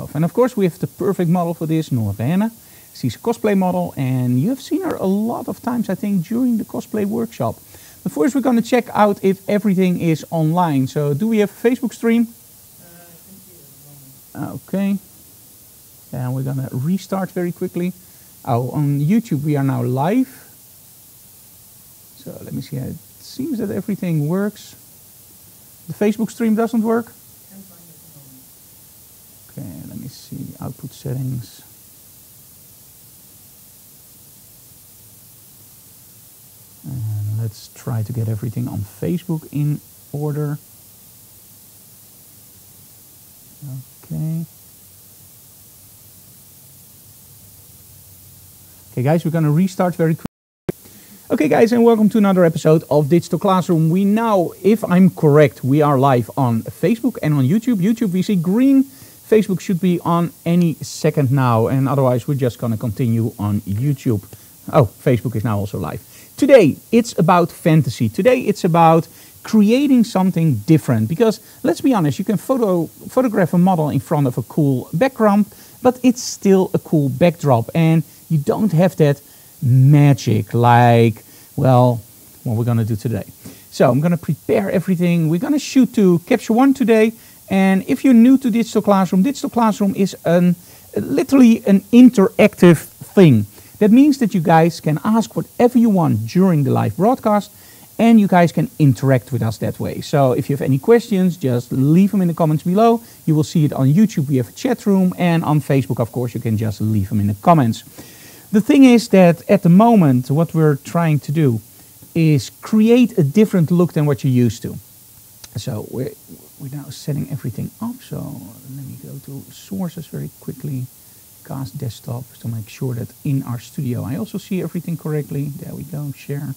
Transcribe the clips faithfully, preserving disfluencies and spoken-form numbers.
herself. And of course we have the perfect model for this, Norene. She's a cosplay model, and you have seen her a lot of times, I think, during the cosplay workshop. But first we're going to check out if everything is online. So do we have a Facebook stream? Uh, okay. And we're going to restart very quickly. Oh, on YouTube we are now live. So let me see. It seems that everything works. The Facebook stream doesn't work? Okay, let me see. Output settings. And let's try to get everything on Facebook in order. Okay. Okay guys, we're going to restart very quickly. Okay guys, and welcome to another episode of Digital Classroom. We now, if I'm correct, we are live on Facebook and on YouTube. YouTube we see green. Facebook should be on any second now, and otherwise we're just going to continue on YouTube. Oh, Facebook is now also live. Today it's about fantasy. Today it's about creating something different, because let's be honest, you can photo photograph a model in front of a cool background, but it's still a cool backdrop, and you don't have that magic like, well, what we're going to do today. So I'm going to prepare everything. We're going to shoot to Capture One today, and if you're new to Digital Classroom, Digital Classroom is an literally an interactive thing. That means that you guys can ask whatever you want during the live broadcast, and you guys can interact with us that way. So if you have any questions, just leave them in the comments below. You will see it on YouTube. We have a chat room, and on Facebook, of course, you can just leave them in the comments. The thing is that at the moment, what we're trying to do is create a different look than what you're used to. So we're, we're now setting everything up. So let me go to sources very quickly. Cast desktop to make sure that in our studio I also see everything correctly. There we go, share.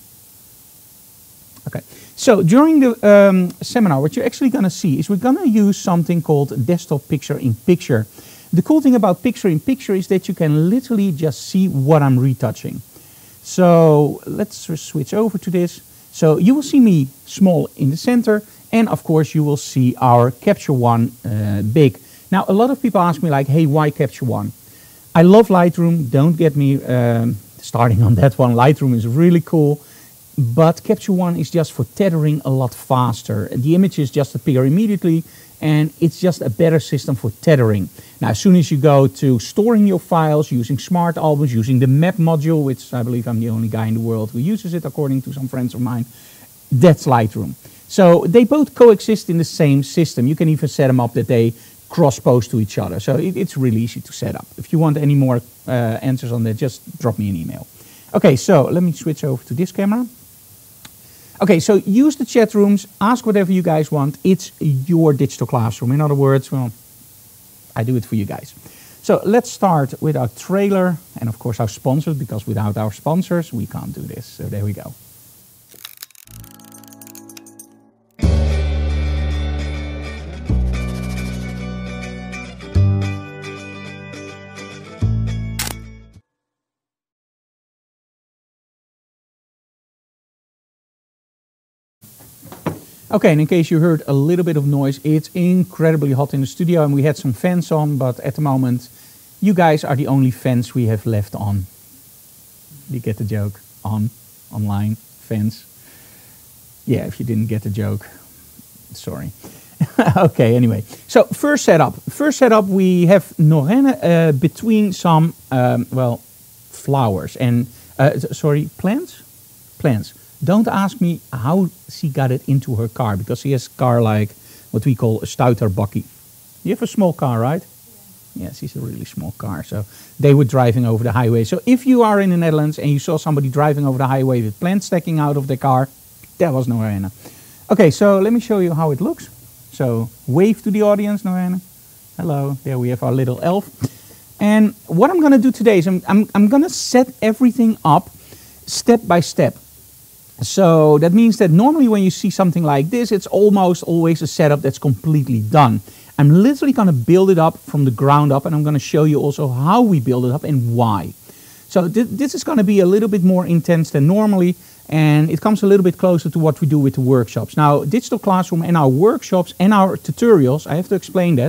Okay, so during the um, seminar, what you're actually going to see is we're going to use something called desktop picture in picture. The cool thing about picture in picture is that you can literally just see what I'm retouching. So let's switch over to this. So you will see me small in the center, and of course you will see our Capture One uh, big. Now a lot of people ask me like, hey, why Capture One? I love Lightroom, don't get me um, starting on that one. Lightroom is really cool, but Capture One is just for tethering a lot faster. The images just appear immediately, and it's just a better system for tethering. Now, as soon as you go to storing your files using Smart Albums, using the map module, which I believe I'm the only guy in the world who uses it, according to some friends of mine, that's Lightroom. So they both coexist in the same system. You can even set them up that they cross-post to each other. So it, it's really easy to set up. If you want any more uh, answers on that, just drop me an email. Okay, so let me switch over to this camera. Okay, so use the chat rooms, ask whatever you guys want. It's your Digital Classroom. In other words, well, I do it for you guys. So let's start with our trailer and of course our sponsors, because without our sponsors we can't do this. So there we go. Okay, and in case you heard a little bit of noise, it's incredibly hot in the studio and we had some fans on, but at the moment you guys are the only fans we have left on. You get the joke? On, online, fans. Yeah, if you didn't get the joke, sorry. Okay, anyway. So first setup. First setup, we have Norene uh, between some, um, well, flowers and, uh, sorry, plants? Plants. Don't ask me how she got it into her car, because she has a car like what we call a stuiterbakkie. You have a small car, right? Yeah. Yes, it's a really small car. So they were driving over the highway. So if you are in the Netherlands and you saw somebody driving over the highway with plants sticking out of their car, that was Norene. Okay, so let me show you how it looks. So wave to the audience, Norene. Hello, there we have our little elf. And what I'm going to do today is I'm, I'm, I'm going to set everything up step by step. So that means that normally when you see something like this, it's almost always a setup that's completely done. I'm literally going to build it up from the ground up, and I'm going to show you also how we build it up and why. So th this is going to be a little bit more intense than normally, and it comes a little bit closer to what we do with the workshops. Now, Digital Classroom and our workshops and our tutorials, I have to explain that,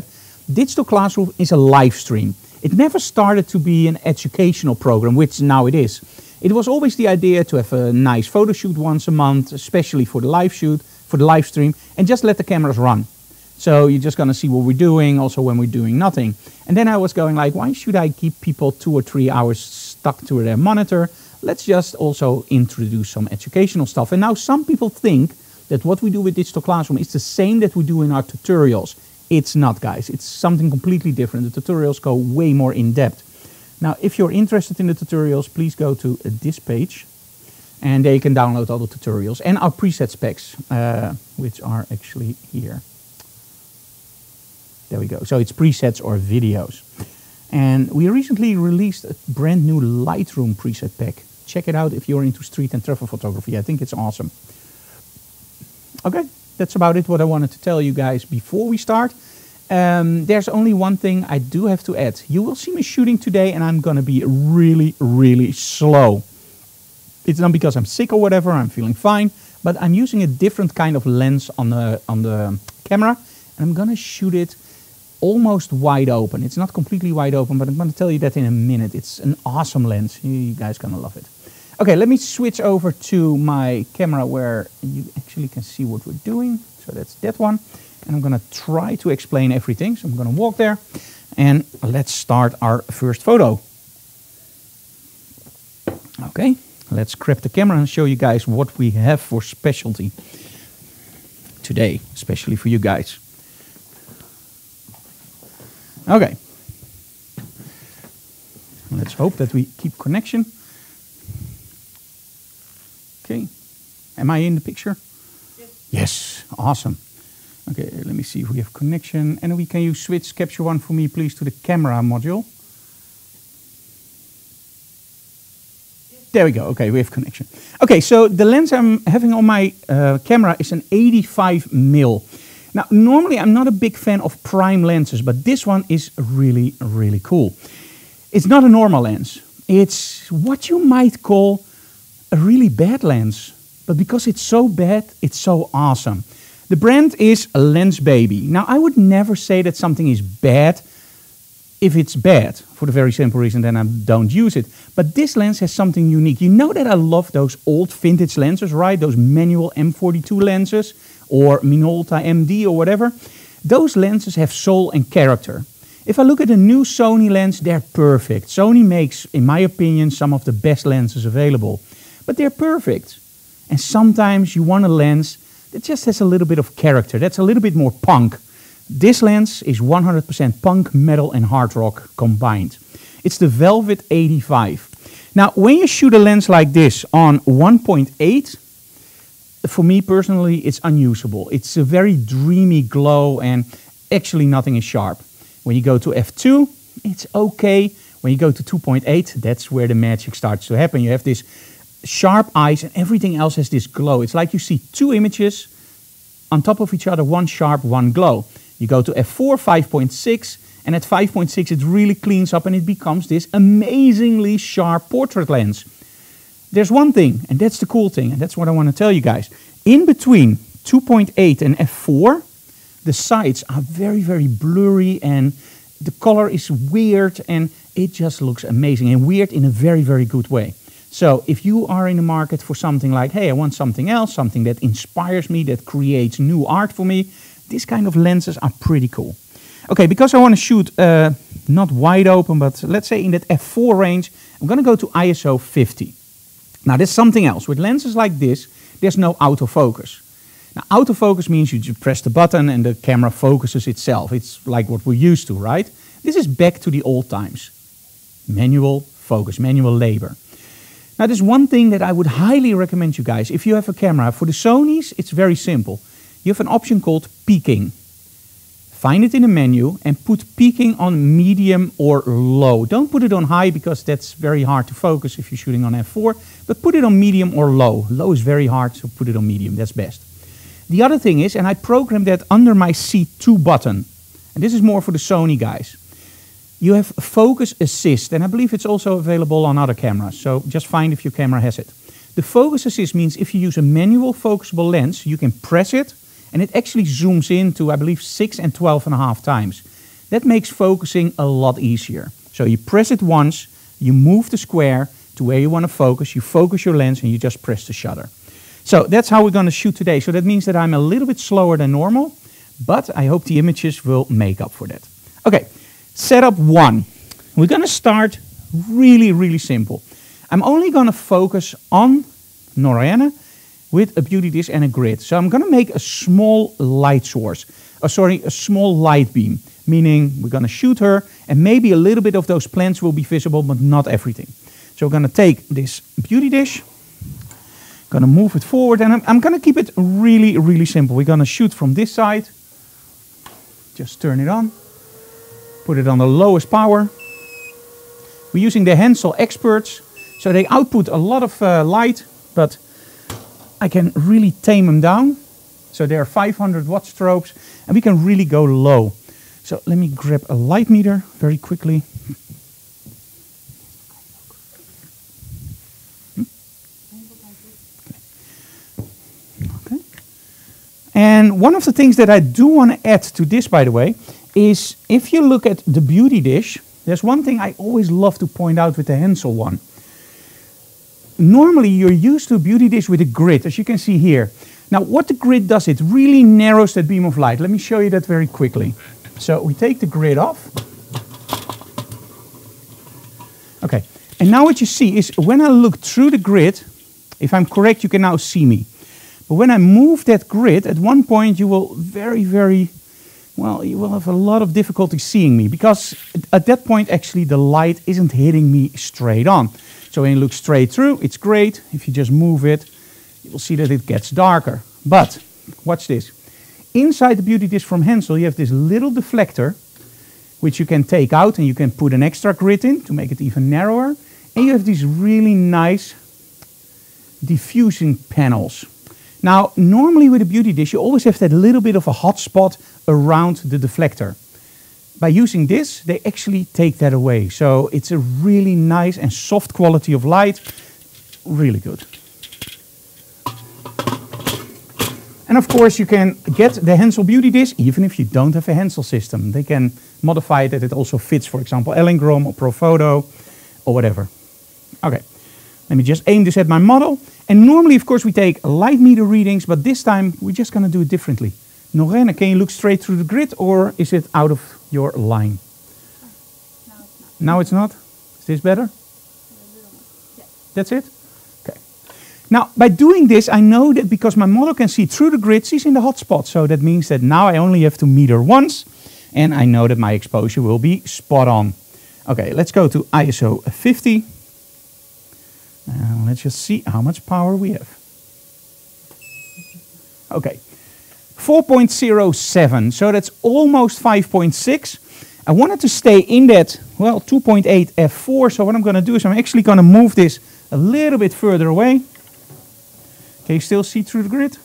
Digital Classroom is a live stream. It never started to be an educational program, which now it is. It was always the idea to have a nice photo shoot once a month, especially for the live shoot, for the live stream, and just let the cameras run. So you're just going to see what we're doing, also when we're doing nothing. And then I was going like, why should I keep people two or three hours stuck to their monitor? Let's just also introduce some educational stuff. And now some people think that what we do with Digital Classroom is the same that we do in our tutorials. It's not, guys. It's something completely different. The tutorials go way more in depth. Now, if you're interested in the tutorials, please go to uh, this page. And there you can download all the tutorials and our preset specs, uh, which are actually here. There we go. So it's presets or videos. And we recently released a brand new Lightroom preset pack. Check it out if you're into street and travel photography. I think it's awesome. Okay, that's about it what I wanted to tell you guys before we start. Um, there's only one thing I do have to add. You will see me shooting today and I'm going to be really, really slow. It's not because I'm sick or whatever, I'm feeling fine, but I'm using a different kind of lens on the, on the camera. And I'm going to shoot it almost wide open. It's not completely wide open, but I'm going to tell you that in a minute. It's an awesome lens. You guys are going to love it. Okay, let me switch over to my camera where you actually can see what we're doing. So that's that one. And I'm going to try to explain everything. So I'm going to walk there. And let's start our first photo. Okay, let's grab the camera and show you guys what we have for specialty today, especially for you guys. Okay. Let's hope that we keep connection. Okay. Am I in the picture? Yes. Yes. Awesome. Okay, let me see if we have connection. And we can you switch capture one for me, please, to the camera module. Yes. There we go. Okay, we have connection. Okay, so the lens I'm having on my uh, camera is an eighty-five mil. Now, normally I'm not a big fan of prime lenses, but this one is really, really cool. It's not a normal lens. It's what you might call a really bad lens. But because it's so bad, it's so awesome. The brand is Lensbaby. Now, I would never say that something is bad if it's bad, for the very simple reason that I don't use it. But this lens has something unique. You know that I love those old vintage lenses, right? Those manual M forty-two lenses or Minolta M D or whatever. Those lenses have soul and character. If I look at a new Sony lens, they're perfect. Sony makes, in my opinion, some of the best lenses available. But they're perfect. And sometimes you want a lens that just has a little bit of character. That's a little bit more punk. This lens is one hundred percent punk, metal and hard rock combined. It's the Velvet eighty-five. Now, when you shoot a lens like this on one point eight, for me personally, it's unusable. It's a very dreamy glow and actually nothing is sharp. When you go to f two, it's okay. When you go to two point eight, that's where the magic starts to happen. You have this sharp eyes and everything else has this glow. It's like you see two images on top of each other, one sharp, one glow. You go to f four, five point six, and at five point six it really cleans up and it becomes this amazingly sharp portrait lens. There's one thing, and that's the cool thing, and that's what I want to tell you guys. In between two point eight and f four, the sides are very, very blurry and the color is weird and it just looks amazing, and weird in a very, very good way. So if you are in the market for something like, hey, I want something else, something that inspires me, that creates new art for me, these kind of lenses are pretty cool. Okay, because I want to shoot uh, not wide open, but let's say in that f four range, I'm going to go to I S O fifty. Now, there's something else. With lenses like this, there's no autofocus. Now, autofocus means you just press the button and the camera focuses itself. It's like what we're used to, right? This is back to the old times. Manual focus, manual labor. Now, there's one thing that I would highly recommend you guys. If you have a camera, for the Sonys, it's very simple. You have an option called peaking. Find it in the menu and put peaking on medium or low. Don't put it on high because that's very hard to focus if you're shooting on f four, but put it on medium or low. Low is very hard, so put it on medium, that's best. The other thing is, and I programmed that under my C two button, and this is more for the Sony guys. You have focus assist, and I believe it's also available on other cameras, so just find if your camera has it. The focus assist means if you use a manual focusable lens, you can press it, and it actually zooms in to, I believe, six and twelve and a half times. That makes focusing a lot easier. So you press it once, you move the square to where you want to focus, you focus your lens, and you just press the shutter. So that's how we're going to shoot today. So that means that I'm a little bit slower than normal, but I hope the images will make up for that. Okay, setup one. We're going to start really, really simple. I'm only going to focus on Norianne with a beauty dish and a grid. So I'm going to make a small light source. Oh, sorry, a small light beam, meaning we're going to shoot her, and maybe a little bit of those plants will be visible, but not everything. So we're going to take this beauty dish, going to move it forward, and I'm, I'm going to keep it really, really simple. We're going to shoot from this side. Just turn it on. Put it on the lowest power. We're using the Hensel Experts, so they output a lot of uh, light, but I can really tame them down. So they are five hundred watt strobes, and we can really go low. So let me grab a light meter very quickly. Hmm? Okay. Okay. And one of the things that I do want to add to this, by the way, is if you look at the beauty dish, there's one thing I always love to point out with the Hensel one. Normally you're used to a beauty dish with a grid, as you can see here. Now what the grid does, it really narrows that beam of light. Let me show you that very quickly. So we take the grid off. Okay, and now what you see is when I look through the grid, if I'm correct, you can now see me. But when I move that grid, at one point you will very, very, well, you will have a lot of difficulty seeing me, because at that point actually the light isn't hitting me straight on. So when you look straight through, it's great. If you just move it, you will see that it gets darker. But watch this. Inside the beauty dish from Hensel, you have this little deflector, which you can take out and you can put an extra grid in to make it even narrower. And you have these really nice diffusing panels. Now, normally with a beauty dish, you always have that little bit of a hot spot around the deflector. By using this, they actually take that away. So it's a really nice and soft quality of light. Really good. And of course, you can get the Hensel beauty dish even if you don't have a Hensel system. They can modify it that it also fits, for example, Elinchrom or Profoto or whatever. Okay, let me just aim this at my model. And normally, of course, we take light meter readings, but this time we're just going to do it differently. Norianne, can you look straight through the grid, or is it out of your line? Now it's not. Now it's not? Is this better? Yeah. That's it? Okay. Now, by doing this, I know that because my model can see through the grid, she's in the hot spot. So that means that now I only have to meter once, and I know that my exposure will be spot on. Okay, let's go to I S O fifty. And let's just see how much power we have. Okay. four point zero seven, so that's almost five point six. I wanted to stay in that, well, two point eight f four, so what I'm going to do is I'm actually going to move this a little bit further away. Can you still see through the grid?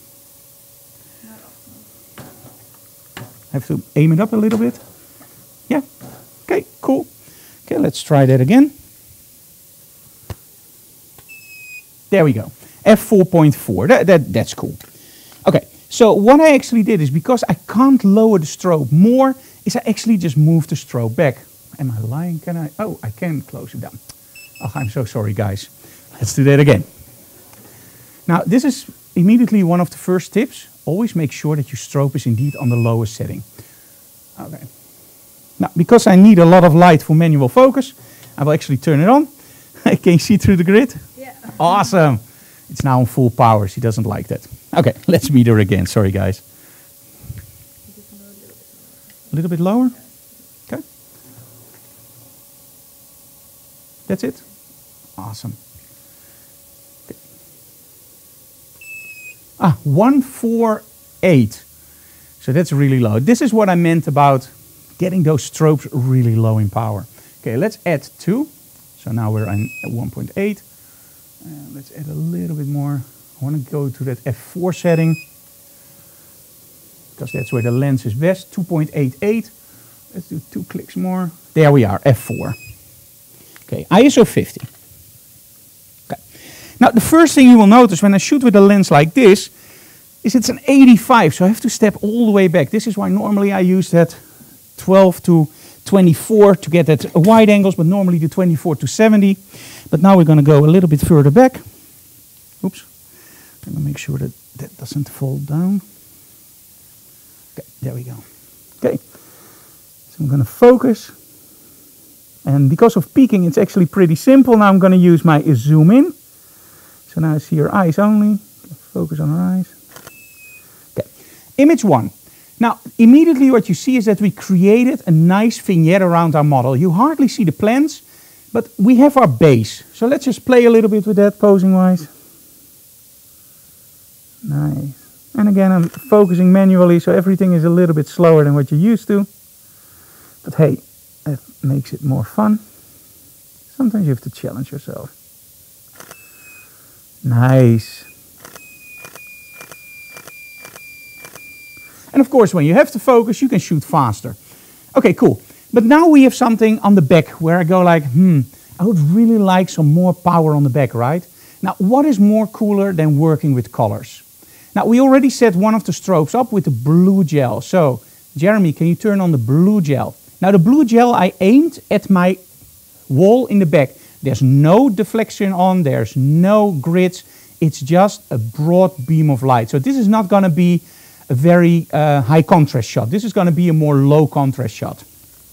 I have to aim it up a little bit. Yeah, okay, cool. Okay, let's try that again. There we go, f four point four, that, that, that's cool. Okay. So what I actually did is, because I can't lower the strobe more, is I actually just moved the strobe back. Am I lying? Can I? Oh, I can close it down. Oh, I'm so sorry, guys. Let's do that again. Now, this is immediately one of the first tips. Always make sure that your strobe is indeed on the lowest setting. Okay. Now, because I need a lot of light for manual focus, I will actually turn it on. Can you see through the grid? Yeah. Awesome. It's now on full power. She doesn't like that. Okay, let's meter again. Sorry, guys. A little bit lower? Okay. That's it? Awesome. Okay. Ah, one forty-eight. So that's really low. This is what I meant about getting those strobes really low in power. Okay, let's add two. So now we're on one point eight. Uh, let's add a little bit more. I want to go to that f four setting, because that's where the lens is best, two point eight eight. Let's do two clicks more. There we are, f four. Okay, I S O fifty. Okay. Now, the first thing you will notice when I shoot with a lens like this is it's an eighty-five, so I have to step all the way back. This is why normally I use that twelve to twenty-four to get at wide angles, but normally do twenty-four to seventy. But now we're going to go a little bit further back. Oops. I'm going to make sure that that doesn't fall down. Okay, there we go. Okay. So I'm going to focus. And because of peaking, it's actually pretty simple. Now I'm going to use my zoom in. So now I see your eyes only. Focus on her eyes. Okay. Image one. Now, immediately what you see is that we created a nice vignette around our model. You hardly see the plants, but we have our base. So let's just play a little bit with that posing-wise. Nice. And again, I'm focusing manually, so everything is a little bit slower than what you're used to. But hey, that makes it more fun. Sometimes you have to challenge yourself. Nice. And of course, when you have to focus, you can shoot faster. Okay, cool. But now we have something on the back where I go like, hmm, I would really like some more power on the back, right? Now, what is more cooler than working with colors? Now, we already set one of the strobes up with the blue gel. So, Jeremy, can you turn on the blue gel? Now, the blue gel I aimed at my wall in the back. There's no deflection on, there's no grids. It's just a broad beam of light. So this is not going to be a very uh, high contrast shot. This is going to be a more low contrast shot.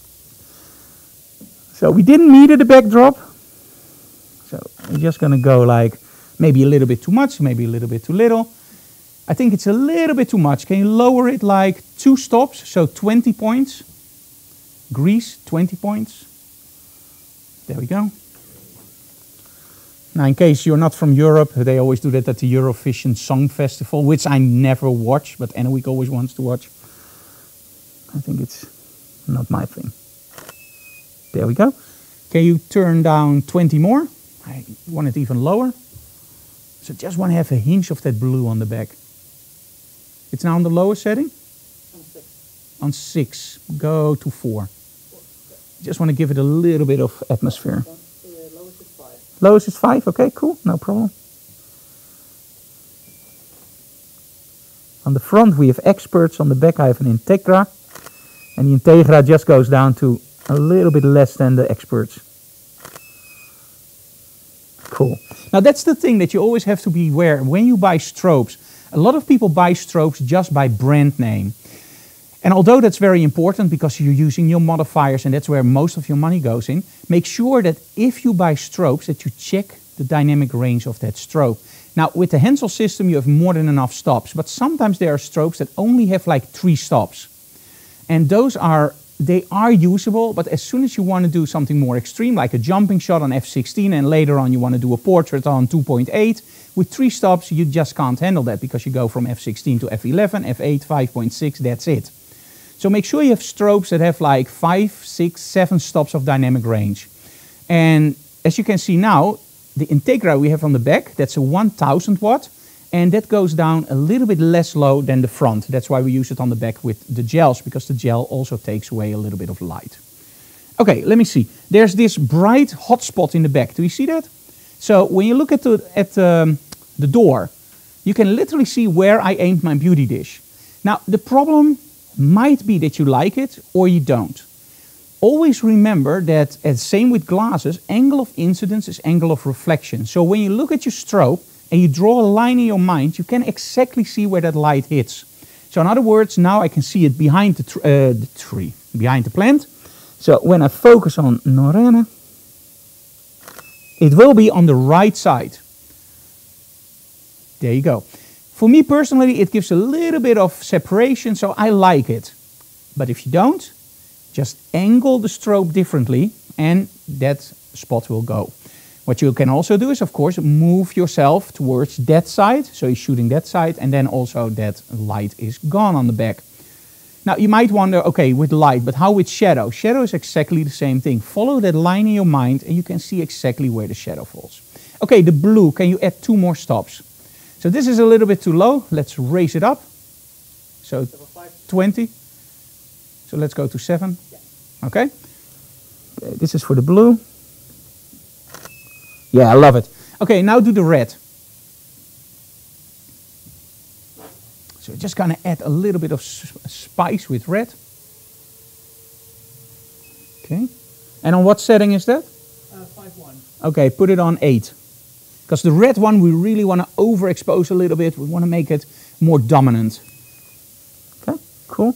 So we didn't need the backdrop. So we're just going to go like maybe a little bit too much, maybe a little bit too little. I think it's a little bit too much. Can you lower it like two stops? So twenty points. Grease, twenty points. There we go. Now, in case you're not from Europe, they always do that at the Eurovision Song Festival, which I never watch, but Anneweek always wants to watch. I think it's not my thing. There we go. Can you turn down twenty more? I want it even lower. So just want to have a hinge of that blue on the back. It's now on the lowest setting? On six. On six. Go to four. four. Just want to give it a little bit of atmosphere. Lowest is five. Lowest is five? Okay, cool. No problem. On the front we have experts. On the back I have an Integra. And the Integra just goes down to a little bit less than the experts. Cool. Now that's the thing that you always have to be aware when you buy strobes. A lot of people buy strobes just by brand name. And although that's very important because you're using your modifiers and that's where most of your money goes in, make sure that if you buy strobes that you check the dynamic range of that strobe. Now with the Hensel system you have more than enough stops, but sometimes there are strobes that only have like three stops. And those are, they are usable, but as soon as you want to do something more extreme, like a jumping shot on f sixteen and later on you want to do a portrait on two point eight, with three stops you just can't handle that because you go from f sixteen to f eleven, f eight, five point six, that's it. So make sure you have strobes that have like five, six, seven stops of dynamic range. And as you can see now, the Integra we have on the back, that's a one thousand watt, and that goes down a little bit less low than the front. That's why we use it on the back with the gels, because the gel also takes away a little bit of light. Okay, let me see. There's this bright hot spot in the back. Do you see that? So when you look at the, at um, the door, you can literally see where I aimed my beauty dish. Now, the problem might be that you like it or you don't. Always remember that, as same with glasses, angle of incidence is angle of reflection. So when you look at your strobe and you draw a line in your mind, you can exactly see where that light hits. So in other words, now I can see it behind the, tr uh, the tree, behind the plant. So when I focus on Norrena, it will be on the right side. There you go. For me personally, it gives a little bit of separation, so I like it. But if you don't, just angle the strobe differently and that spot will go. What you can also do is, of course, move yourself towards that side. So you're shooting that side and then also that light is gone on the back. Now you might wonder, okay, with light, but how with shadow? Shadow is exactly the same thing. Follow that line in your mind and you can see exactly where the shadow falls. Okay, the blue, can you add two more stops? So this is a little bit too low. Let's raise it up. So twenty. So let's go to seven. Okay. Okay, this is for the blue. Yeah, I love it. Okay, now do the red. So just gonna add a little bit of spice with red. Okay. And on what setting is that? Uh, five one. Okay, put it on eight. Because the red one, we really want to overexpose a little bit. We want to make it more dominant. Okay, cool.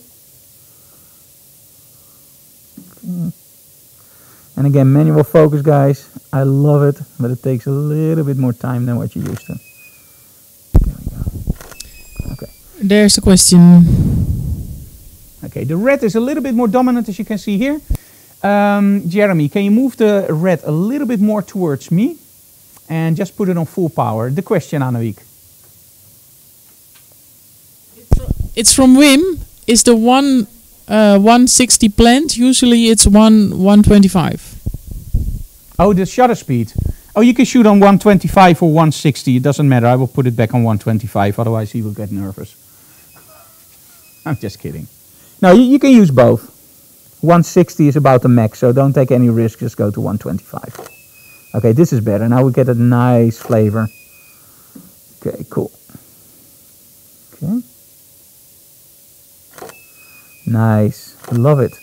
Okay. And again, manual focus, guys. I love it, but it takes a little bit more time than what you're used to. There we go. Okay. There's a question. Okay, the red is a little bit more dominant, as you can see here. Um, Jeremy, can you move the red a little bit more towards me? And just put it on full power. The question, Annemiek. It's from Wim. Is the one uh, one sixty planned? Usually it's one one twenty-five. Oh, the shutter speed. Oh, you can shoot on one twenty-five or one sixty. It doesn't matter. I will put it back on one twenty-five. Otherwise, he will get nervous. I'm just kidding. No, you, you can use both. one sixty is about the max, so don't take any risk. Just go to one twenty-five. Okay, this is better. Now we get a nice flavor. Okay, cool. Okay. Nice. Love it.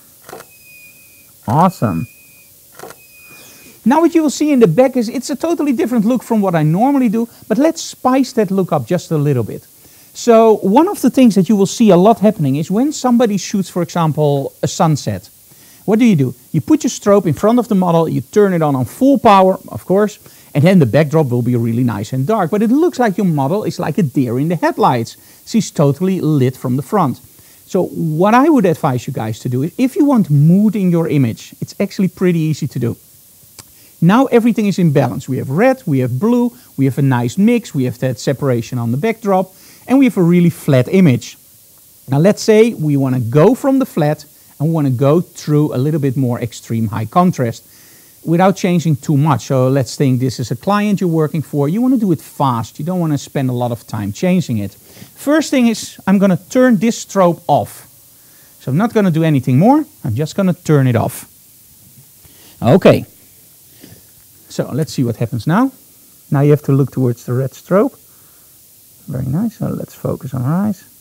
Awesome. Now what you will see in the back is it's a totally different look from what I normally do, but let's spice that look up just a little bit. So one of the things that you will see a lot happening is when somebody shoots, for example, a sunset. What do you do? You put your strobe in front of the model, you turn it on on full power, of course, and then the backdrop will be really nice and dark. But it looks like your model is like a deer in the headlights. She's totally lit from the front. So what I would advise you guys to do is, if you want mood in your image, it's actually pretty easy to do. Now everything is in balance. We have red, we have blue, we have a nice mix, we have that separation on the backdrop, and we have a really flat image. Now let's say we want to go from the flat and we want to go through a little bit more extreme high contrast without changing too much. So let's think this is a client you're working for. You want to do it fast. You don't want to spend a lot of time changing it. First thing is I'm going to turn this strobe off. So I'm not going to do anything more. I'm just going to turn it off. Okay. So let's see what happens now. Now you have to look towards the red strobe. Very nice. So let's focus on our eyes.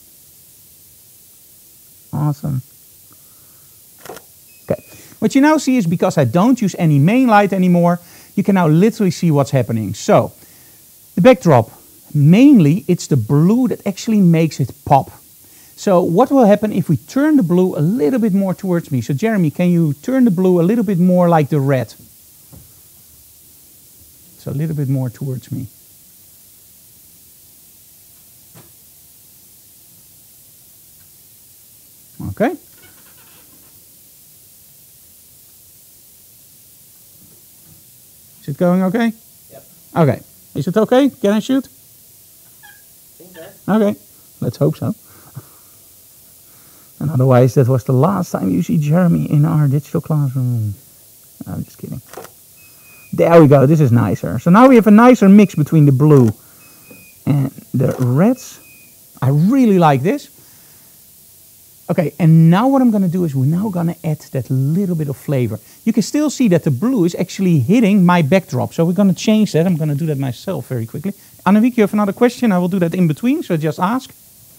Awesome. Okay. What you now see is, because I don't use any main light anymore, you can now literally see what's happening. So the backdrop, mainly it's the blue that actually makes it pop. So what will happen if we turn the blue a little bit more towards me? So Jeremy, can you turn the blue a little bit more like the red? So a little bit more towards me. Okay. Is it going okay? Yep. Okay. Is it okay? Can I shoot? I think so. Okay. Let's hope so. And otherwise, that was the last time you see Jeremy in our digital classroom. I'm just kidding. There we go. This is nicer. So now we have a nicer mix between the blue and the reds. I really like this. Okay, and now what I'm going to do is we're now going to add that little bit of flavor. You can still see that the blue is actually hitting my backdrop. So we're going to change that. I'm going to do that myself very quickly. Annemiek, you have another question? I will do that in between, so just ask.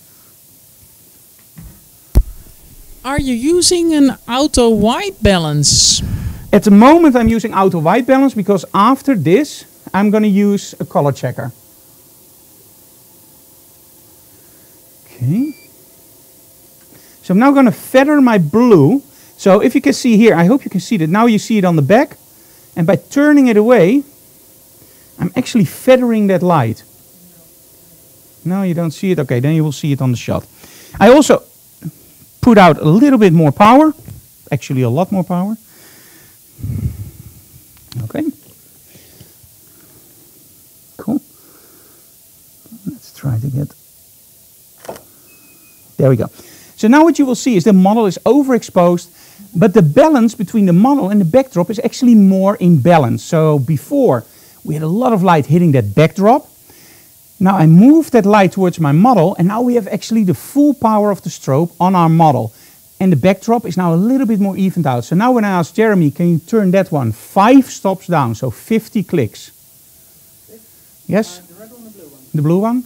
Are you using an auto white balance? At the moment I'm using auto white balance, because after this I'm going to use a color checker. Okay. So I'm now going to feather my blue. So if you can see here, I hope you can see that. Now you see it on the back. And by turning it away, I'm actually feathering that light. No, you don't see it? Okay, then you will see it on the shot. I also put out a little bit more power. Actually a lot more power. Okay. Cool. Let's try to get... There we go. So now what you will see is the model is overexposed, but the balance between the model and the backdrop is actually more in balance. So before we had a lot of light hitting that backdrop. Now I moved that light towards my model, and now we have actually the full power of the strobe on our model. And the backdrop is now a little bit more evened out. So now when I ask Jeremy, can you turn that one five stops down, so fifty clicks? Yes? Uh, the red one, the blue one. The blue one?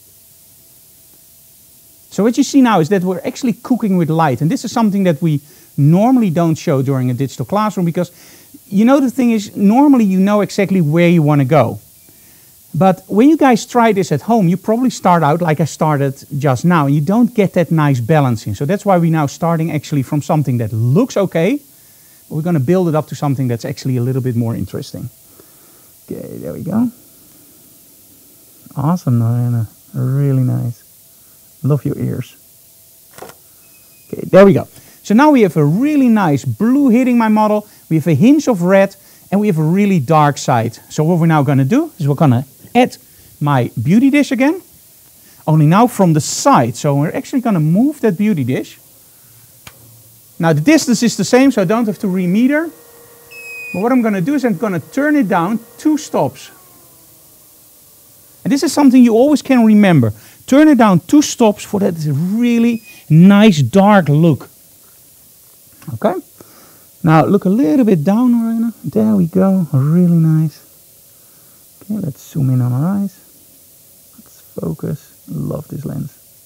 So what you see now is that we're actually cooking with light, and this is something that we normally don't show during a digital classroom, because you know the thing is, normally you know exactly where you want to go. But when you guys try this at home, you probably start out like I started just now. You don't get that nice balancing. So that's why we're now starting actually from something that looks okay. But we're going to build it up to something that's actually a little bit more interesting. Okay, there we go. Awesome, Narayana. Really nice. Love your ears. Okay, there we go. So now we have a really nice blue hitting my model. We have a hint of red. And we have a really dark side. So what we're now going to do is we're going to add my beauty dish again. Only now from the side. So we're actually going to move that beauty dish. Now the distance is the same, so I don't have to remeter. But what I'm going to do is I'm going to turn it down two stops. And this is something you always can remember. Turn it down two stops for that really nice dark look. Okay? Now look a little bit down, Lorena. There we go. Really nice. Okay, let's zoom in on our eyes. Let's focus. Love this lens.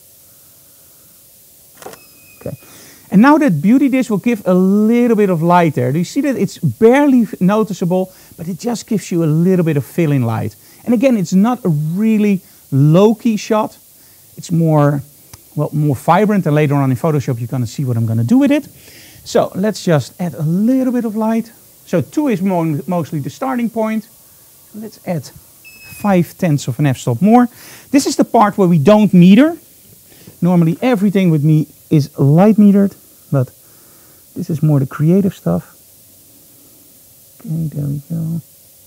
Okay. And now that beauty dish will give a little bit of light there. Do you see that it's barely noticeable, but it just gives you a little bit of fill-in light. And again, it's not a really low-key shot. It's more, well, more vibrant. And later on in Photoshop, you're going to see what I'm going to do with it. So let's just add a little bit of light. So two is mo mostly the starting point. So let's add five tenths of an f-stop more. This is the part where we don't meter. Normally everything with me is light metered, but this is more the creative stuff. Okay, there we go.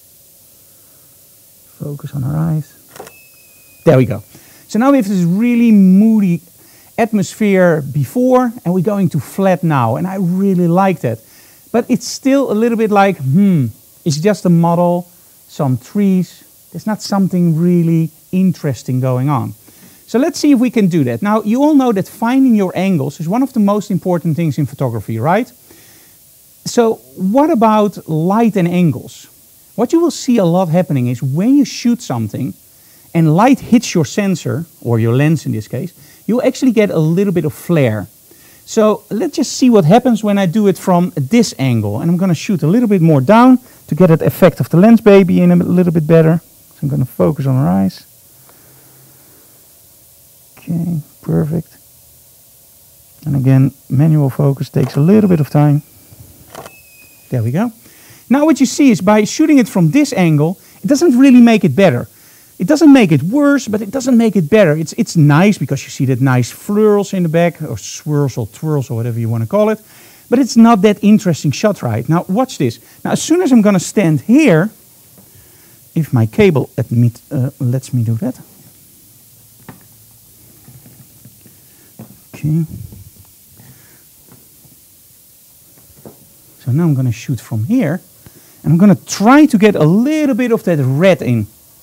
Focus on our eyes. There we go. So now we have this really moody atmosphere before, and we're going to flat now, and I really like that. But it's still a little bit like, hmm, it's just a model, some trees. There's not something really interesting going on. So let's see if we can do that. Now, you all know that finding your angles is one of the most important things in photography, right? So what about light and angles? What you will see a lot happening is when you shoot something and light hits your sensor, or your lens in this case, you'll actually get a little bit of flare. So let's just see what happens when I do it from this angle. And I'm going to shoot a little bit more down to get that effect of the lens baby in a little bit better. So I'm going to focus on her eyes. Okay, perfect. And again, manual focus takes a little bit of time. There we go. Now what you see is by shooting it from this angle, it doesn't really make it better. It doesn't make it worse, but it doesn't make it better. It's, it's nice because you see that nice flurls in the back, or swirls or twirls or whatever you want to call it. But it's not that interesting shot, right? Now watch this. Now as soon as I'm going to stand here, if my cable admit, uh, lets me do that. Okay. So now I'm going to shoot from here. And I'm going to try to get a little bit of that red in.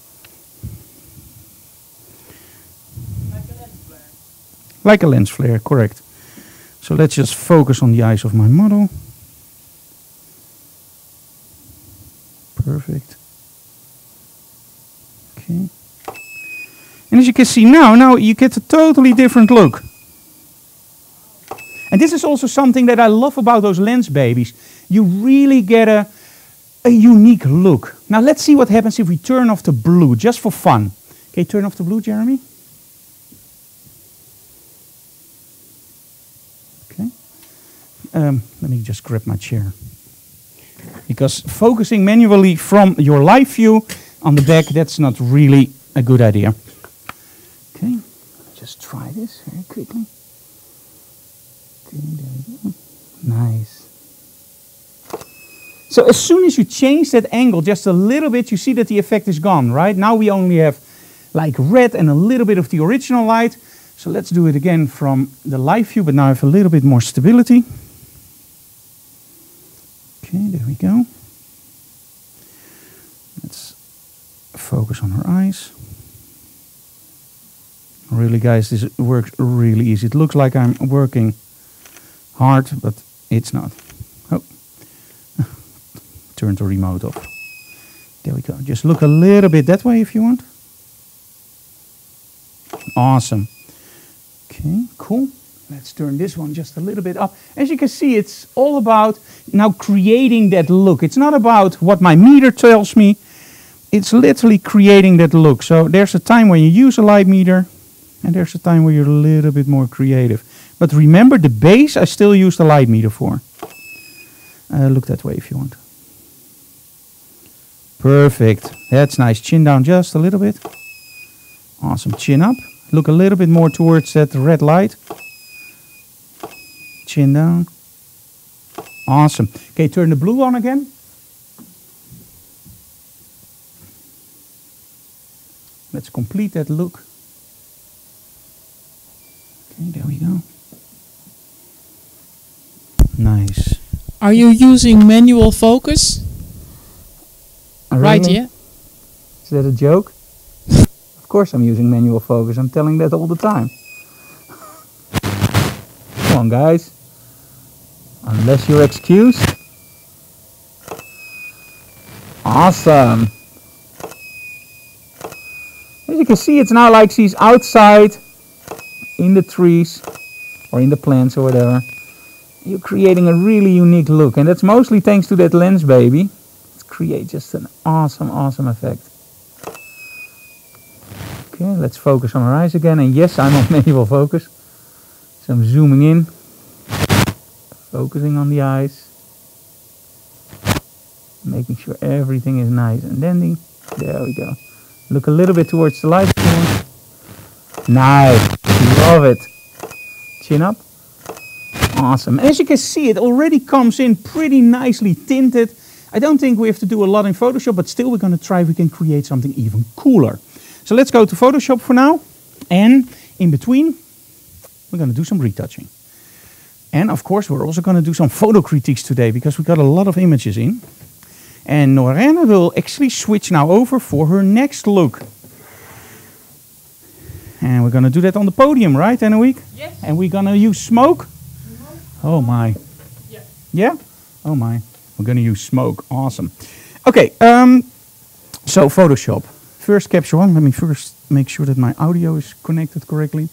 Like a lens flare, correct. So let's just focus on the eyes of my model. Perfect. Okay. And as you can see now, now you get a totally different look. And this is also something that I love about those lens babies. You really get a, a unique look. Now let's see what happens if we turn off the blue, just for fun. Okay, turn off the blue, Jeremy. Um, let me just grab my chair. Because focusing manually from your live view on the back, that's not really a good idea. Okay, just try this very quickly. Okay, there we go. Nice. So as soon as you change that angle just a little bit, you see that the effect is gone, right? Now we only have like red and a little bit of the original light. So let's do it again from the live view, but now I have a little bit more stability. Okay, there we go. Let's focus on her eyes. Really, guys, this works really easy. It looks like I'm working hard, but it's not. Oh, turn the remote off. There we go. Just look a little bit that way if you want. Awesome. Okay, cool. Let's turn this one just a little bit up. As you can see, it's all about now creating that look. It's not about what my meter tells me. It's literally creating that look. So there's a time when you use a light meter, and there's a time where you're a little bit more creative. But remember, the base I still use the light meter for. Uh, look that way if you want. Perfect. That's nice. Chin down just a little bit. Awesome. Chin up. Look a little bit more towards that red light. Chin down. Awesome. Okay, turn the blue on again. Let's complete that look. Okay, there we go. Nice. Are you using manual focus? Oh, Right, really? yeah. Is that a joke? Of course I'm using manual focus. I'm telling that all the time. Come on, guys. Unless you're excused. Awesome. As you can see, it's now like she's outside in the trees or in the plants or whatever. You're creating a really unique look, and that's mostly thanks to that lens, baby. It creates just an awesome, awesome effect. Okay, let's focus on her eyes again, and yes, I'm on manual focus. So I'm zooming in, focusing on the eyes, making sure everything is nice and dandy. There we go. Look a little bit towards the light. Nice, love it. Chin up. Awesome. As you can see, it already comes in pretty nicely tinted. I don't think we have to do a lot in Photoshop, but still we're going to try if we can create something even cooler. So let's go to Photoshop for now. And in between, we're going to do some retouching. And of course, we're also going to do some photo critiques today because we got a lot of images in. And Norene will actually switch now over for her next look. And we're going to do that on the podium, right, Anouk? Yes. And we're going to use smoke. Oh my. Yeah. Yeah? Oh my. We're going to use smoke. Awesome. Okay, um, so Photoshop. First capture one. Let me first make sure that my audio is connected correctly.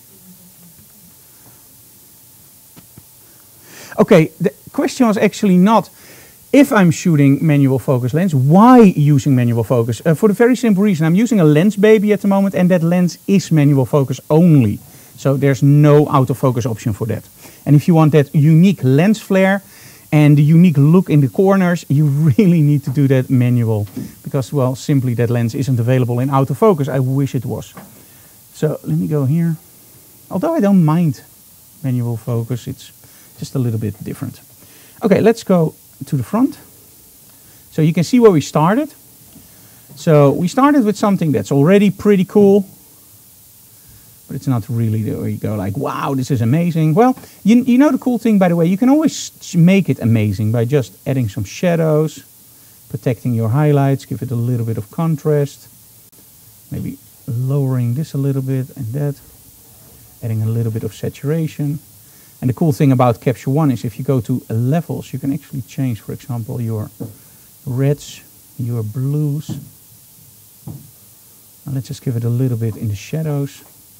Okay, the question was actually not if I'm shooting manual focus lens, why using manual focus? Uh, for the very simple reason, I'm using a lens baby at the moment, and that lens is manual focus only. So there's no autofocus option for that. And if you want that unique lens flare and the unique look in the corners, you really need to do that manual. Because, well, simply that lens isn't available in autofocus. I wish it was. So let me go here. Although I don't mind manual focus, it's just a little bit different. Okay, let's go to the front. So you can see where we started. So we started with something that's already pretty cool. But it's not really the way you go like, wow, this is amazing. Well, you, you know the cool thing, by the way, you can always make it amazing by just adding some shadows, protecting your highlights, give it a little bit of contrast, maybe lowering this a little bit and that, adding a little bit of saturation. And the cool thing about Capture One is if you go to levels, you can actually change, for example, your reds, your blues. And let's just give it a little bit in the shadows.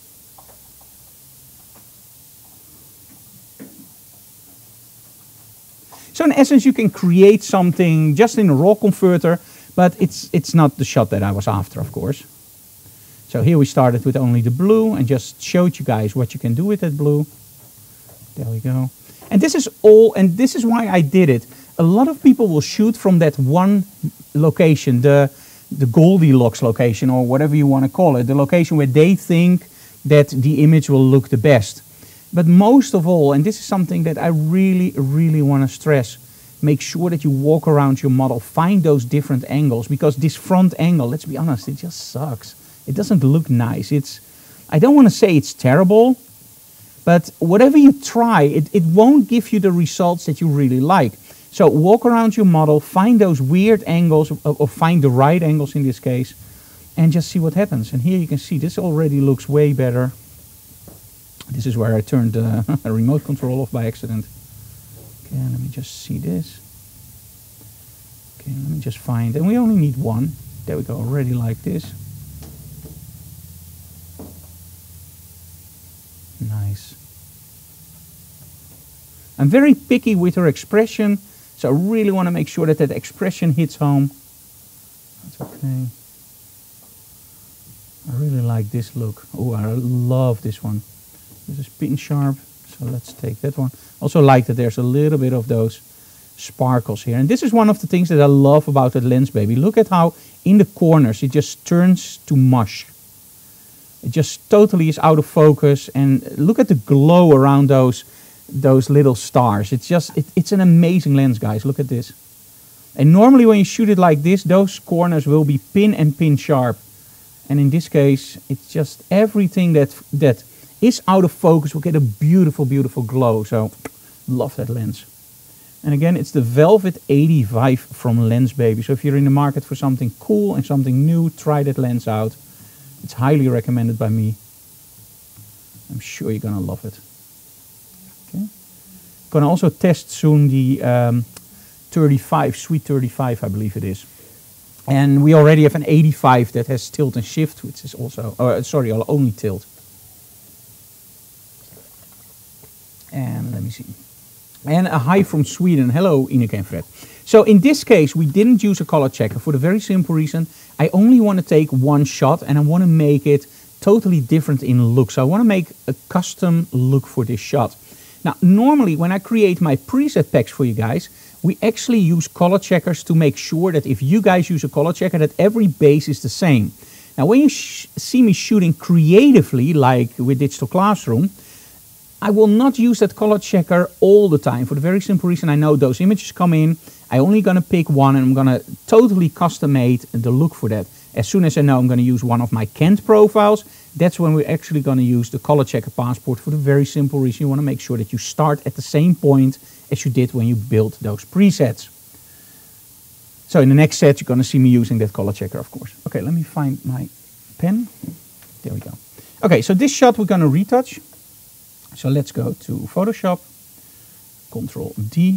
So in essence, you can create something just in a raw converter, but it's, it's not the shot that I was after, of course. So here we started with only the blue and just showed you guys what you can do with that blue. There we go. And this is all, and this is why I did it. A lot of people will shoot from that one location, the, the Goldilocks location, or whatever you want to call it, the location where they think that the image will look the best. But most of all, and this is something that I really, really want to stress, make sure that you walk around your model, find those different angles, because this front angle, let's be honest, it just sucks. It doesn't look nice. It's, I don't want to say it's terrible, but whatever you try, it, it won't give you the results that you really like. So walk around your model, find those weird angles, or, or find the right angles in this case, and just see what happens. And here you can see this already looks way better. This is where I turned uh, a remote control off by accident. Okay, let me just see this. Okay, let me just find, and we only need one. There we go, already like this. Nice. I'm very picky with her expression, so I really want to make sure that that expression hits home. That's okay. I really like this look. Oh, I love this one. This is pin sharp, so let's take that one. Also like that there's a little bit of those sparkles here. And this is one of the things that I love about that Lens Baby. Look at how in the corners it just turns to mush. It just totally is out of focus, and look at the glow around those those little stars. It's just, it, it's an amazing lens, guys. Look at this. And normally when you shoot it like this, those corners will be pin and pin sharp. And in this case, it's just everything that that is out of focus will get a beautiful, beautiful glow. So, love that lens. And again, it's the Velvet eighty-five from Lens Baby. So if you're in the market for something cool and something new, try that lens out. It's highly recommended by me. I'm sure you're gonna love it. Okay. Gonna also test soon the um, thirty-five, Sweet thirty-five, I believe it is. And we already have an eighty-five that has tilt and shift, which is also, uh, sorry, only tilt. And let me see. And a hi from Sweden. Hello, Ineke and Fred. So in this case, we didn't use a color checker for the very simple reason I only want to take one shot and I want to make it totally different in look. So I want to make a custom look for this shot. Now, normally when I create my preset packs for you guys, we actually use color checkers to make sure that if you guys use a color checker, that every base is the same. Now, when you sh see me shooting creatively, like with Digital Classroom, I will not use that color checker all the time for the very simple reason I know those images come in. I'm only going to pick one and I'm going to totally custom made the look for that. As soon as I know I'm going to use one of my Kent profiles, that's when we're actually going to use the color checker passport for the very simple reason you want to make sure that you start at the same point as you did when you built those presets. So in the next set you're going to see me using that color checker, of course. Okay, let me find my pen. There we go. Okay, so this shot we're going to retouch. So let's go to Photoshop, Control D.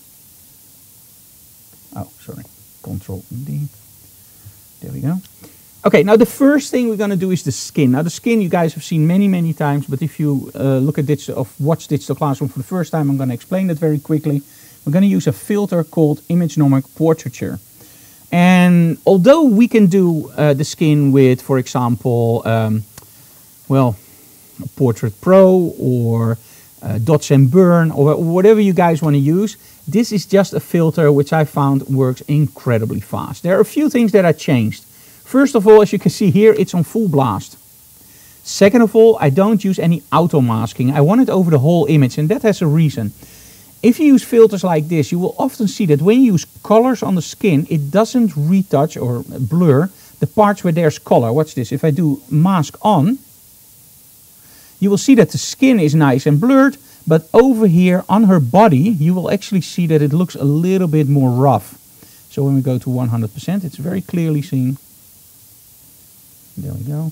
Oh, sorry, Control D. There we go. Okay, now the first thing we're going to do is the skin. Now the skin you guys have seen many, many times, but if you uh, look at digital, or watch Digital Classroom for the first time, I'm going to explain that very quickly. We're going to use a filter called Imagenomic Portraiture. And although we can do uh, the skin with, for example, um, well, Portrait Pro or uh, Dots and Burn or whatever you guys want to use, this is just a filter which I found works incredibly fast. There are a few things that I changed. First of all, as you can see here, it's on full blast. Second of all, I don't use any auto masking. I want it over the whole image, and that has a reason. If you use filters like this, you will often see that when you use colors on the skin, it doesn't retouch or blur the parts where there's color. Watch this. If I do mask on, you will see that the skin is nice and blurred, but over here on her body, you will actually see that it looks a little bit more rough. So when we go to one hundred percent, it's very clearly seen. There we go.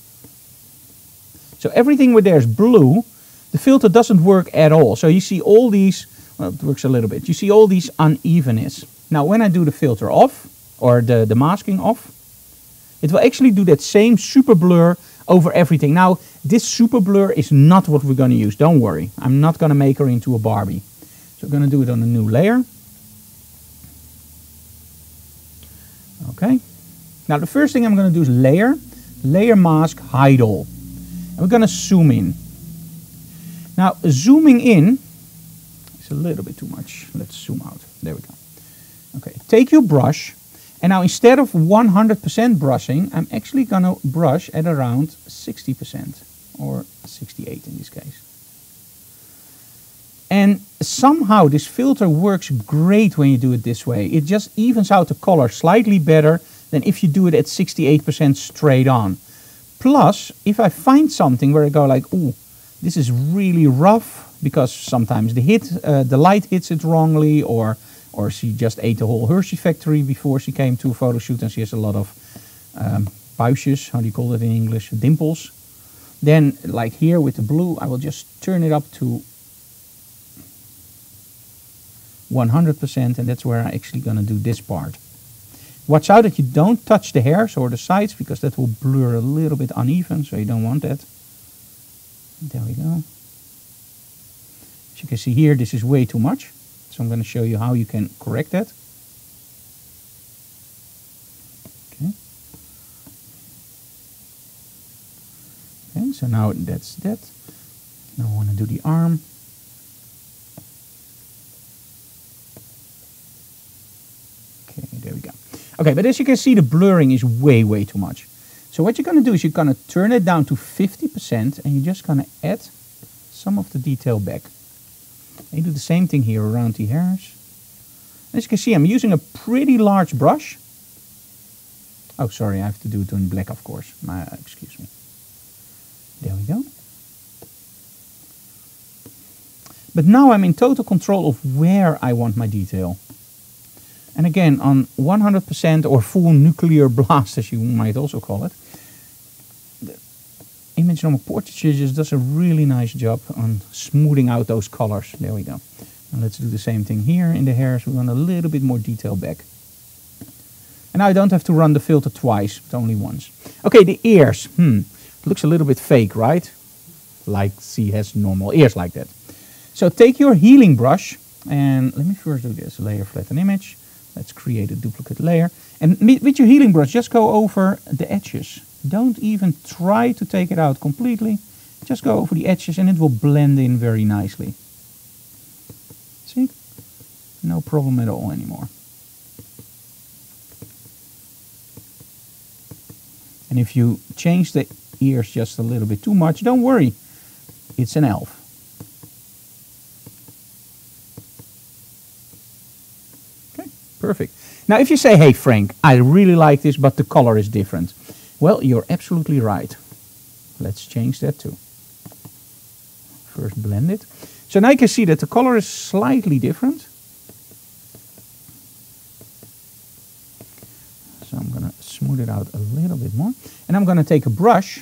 So everything where there's blue, the filter doesn't work at all. So you see all these, well, it works a little bit. You see all these unevenness. Now when I do the filter off, or the, the masking off, it will actually do that same super blur over everything. Now this super blur is not what we're going to use. Don't worry. I'm not going to make her into a Barbie. So we're going to do it on a new layer. Okay. Now the first thing I'm going to do is layer, layer mask, hide all. And we're going to zoom in. Now zooming in is a little bit too much. Let's zoom out. There we go. Okay, take your brush, and now instead of one hundred percent brushing, I'm actually going to brush at around sixty percent or sixty-eight in this case. And somehow this filter works great when you do it this way. It just evens out the color slightly better than if you do it at sixty-eight percent straight on. Plus, if I find something where I go like, ooh, this is really rough, because sometimes the hit, uh, the light hits it wrongly, or or she just ate the whole Hershey factory before she came to a photo shoot and she has a lot of um, puistjes, how do you call that in English, dimples. Then, like here with the blue, I will just turn it up to one hundred percent, and that's where I'm actually going to do this part. Watch out that you don't touch the hairs or the sides, because that will blur a little bit uneven, so you don't want that. There we go. As you can see here, this is way too much. So I'm going to show you how you can correct that. Okay. Okay, so now that's that. Now I want to do the arm. Okay, there we go. Okay, but as you can see, the blurring is way, way too much. So what you're going to do is you're going to turn it down to fifty percent and you're just going to add some of the detail back. And you do the same thing here around the hairs. As you can see, I'm using a pretty large brush. Oh, sorry, I have to do it in black, of course. Uh, excuse me. There we go. But now I'm in total control of where I want my detail. And again, on one hundred percent or full nuclear blast, as you might also call it, the Image Normal Portraiture just does a really nice job on smoothing out those colors. There we go. And let's do the same thing here in the hairs. We want a little bit more detail back. And now I don't have to run the filter twice, but only once. Okay, the ears. Hmm, looks a little bit fake, right? Like C has normal ears like that. So take your healing brush, and let me first do this. Layer, flatten image. Let's create a duplicate layer. And with your healing brush, just go over the edges. Don't even try to take it out completely. Just go over the edges and it will blend in very nicely. See? No problem at all anymore. And if you change the ears just a little bit too much, don't worry. It's an elf. Perfect. Now if you say, hey Frank, I really like this, but the color is different. Well, you're absolutely right. Let's change that too. First blend it. So now you can see that the color is slightly different. So I'm going to smooth it out a little bit more. And I'm going to take a brush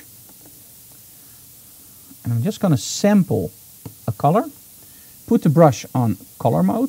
and I'm just going to sample a color. Put the brush on color mode.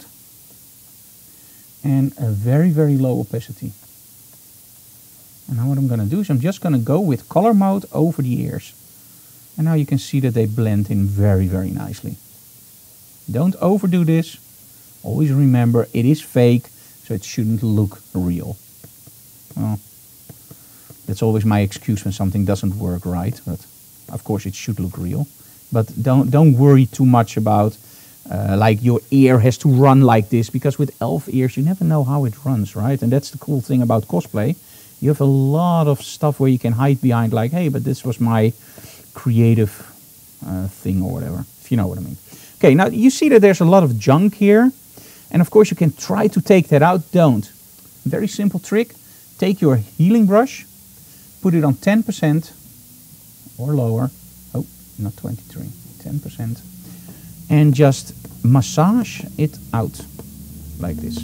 And a very, very low opacity. And now what I'm going to do is I'm just going to go with color mode over the ears. And now you can see that they blend in very, very nicely. Don't overdo this. Always remember, it is fake, so it shouldn't look real. Well, that's always my excuse when something doesn't work right. But of course it should look real. But don't, don't worry too much about Uh, like your ear has to run like this, because with elf ears you never know how it runs, right? And that's the cool thing about cosplay. You have a lot of stuff where you can hide behind, like, hey, but this was my creative uh, thing or whatever, if you know what I mean. Okay, now you see that there's a lot of junk here, and of course you can try to take that out. Don't. Very simple trick. Take your healing brush, put it on ten percent or lower. Oh, not twenty-three, ten percent. And just massage it out like this.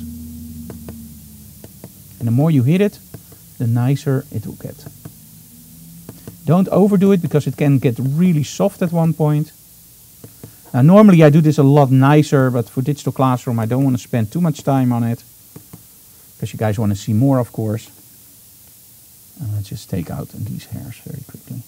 And the more you hit it, the nicer it will get. Don't overdo it, because it can get really soft at one point. Now normally I do this a lot nicer, but for Digital Classroom I don't want to spend too much time on it, because you guys want to see more, of course. And let's just take out these hairs very quickly.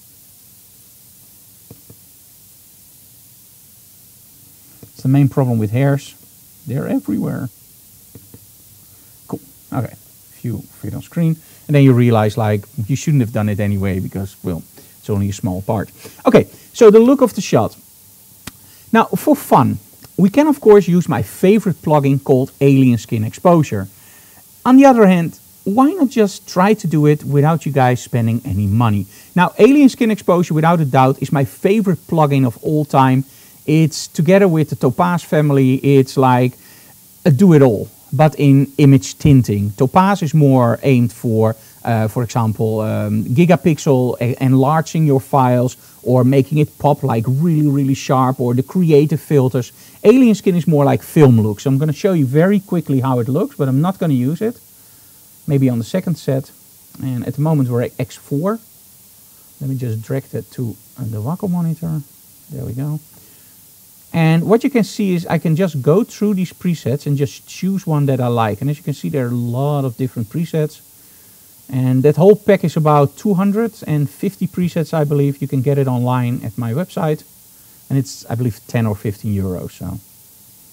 The main problem with hairs, they're everywhere. Cool. Okay, few feet on screen, and then you realize, like, you shouldn't have done it anyway, because, well, it's only a small part. Okay, so the look of the shot. Now, for fun, we can of course use my favorite plugin called Alien Skin Exposure. On the other hand, why not just try to do it without you guys spending any money? Now, Alien Skin Exposure, without a doubt, is my favorite plugin of all time. It's together with the Topaz family, it's like a do-it-all, but in image tinting. Topaz is more aimed for, uh, for example, um, gigapixel, uh, enlarging your files, or making it pop like really, really sharp, or the creative filters. Alien Skin is more like film look. So I'm going to show you very quickly how it looks, but I'm not going to use it. Maybe on the second set. And at the moment we're at X four. Let me just drag that to uh, the Wacom monitor. There we go. And what you can see is I can just go through these presets and just choose one that I like. And as you can see, there are a lot of different presets. And that whole pack is about two hundred fifty presets, I believe. You can get it online at my website. And it's, I believe, ten or fifteen euros. So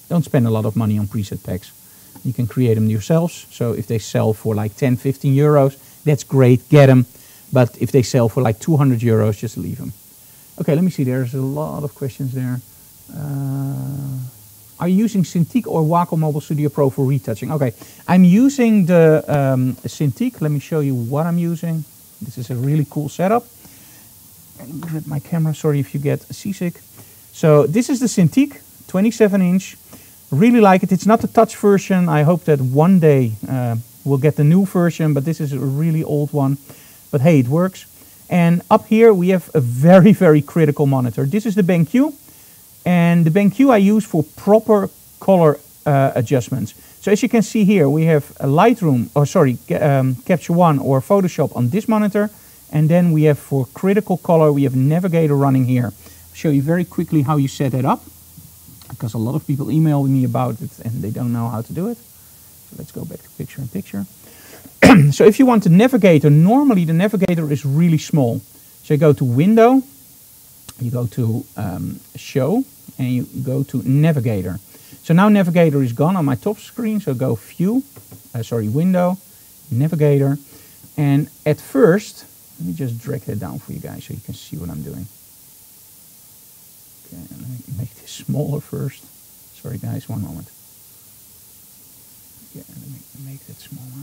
Don't spend a lot of money on preset packs. You can create them yourselves. So if they sell for like ten, fifteen euros, that's great, get them. But if they sell for like two hundred euros, just leave them. Okay, let me see, there's a lot of questions there. Uh, are you using Cintiq or Wacom Mobile Studio Pro for retouching? Okay, I'm using the um, Cintiq. Let me show you what I'm using. This is a really cool setup. And grab my camera, sorry if you get seasick. So this is the Cintiq, twenty-seven inch. Really like it. It's not the touch version. I hope that one day uh, we'll get the new version, but this is a really old one. But hey, it works. And up here we have a very, very critical monitor. This is the BenQ. And the BenQ I use for proper color uh, adjustments. So as you can see here, we have a Lightroom, or sorry, um, Capture One or Photoshop on this monitor. And then we have for critical color, we have Navigator running here. I'll show you very quickly how you set it up, because a lot of people email me about it and they don't know how to do it. So let's go back to picture in picture. So if you want the Navigator, normally the Navigator is really small. So you go to Window, you go to um, Show, and you go to Navigator. So now Navigator is gone on my top screen, so go View, uh, sorry, Window, Navigator. And at first, let me just drag that down for you guys so you can see what I'm doing. Okay, let me make this smaller first. Sorry guys, one moment. Okay, let me make that smaller.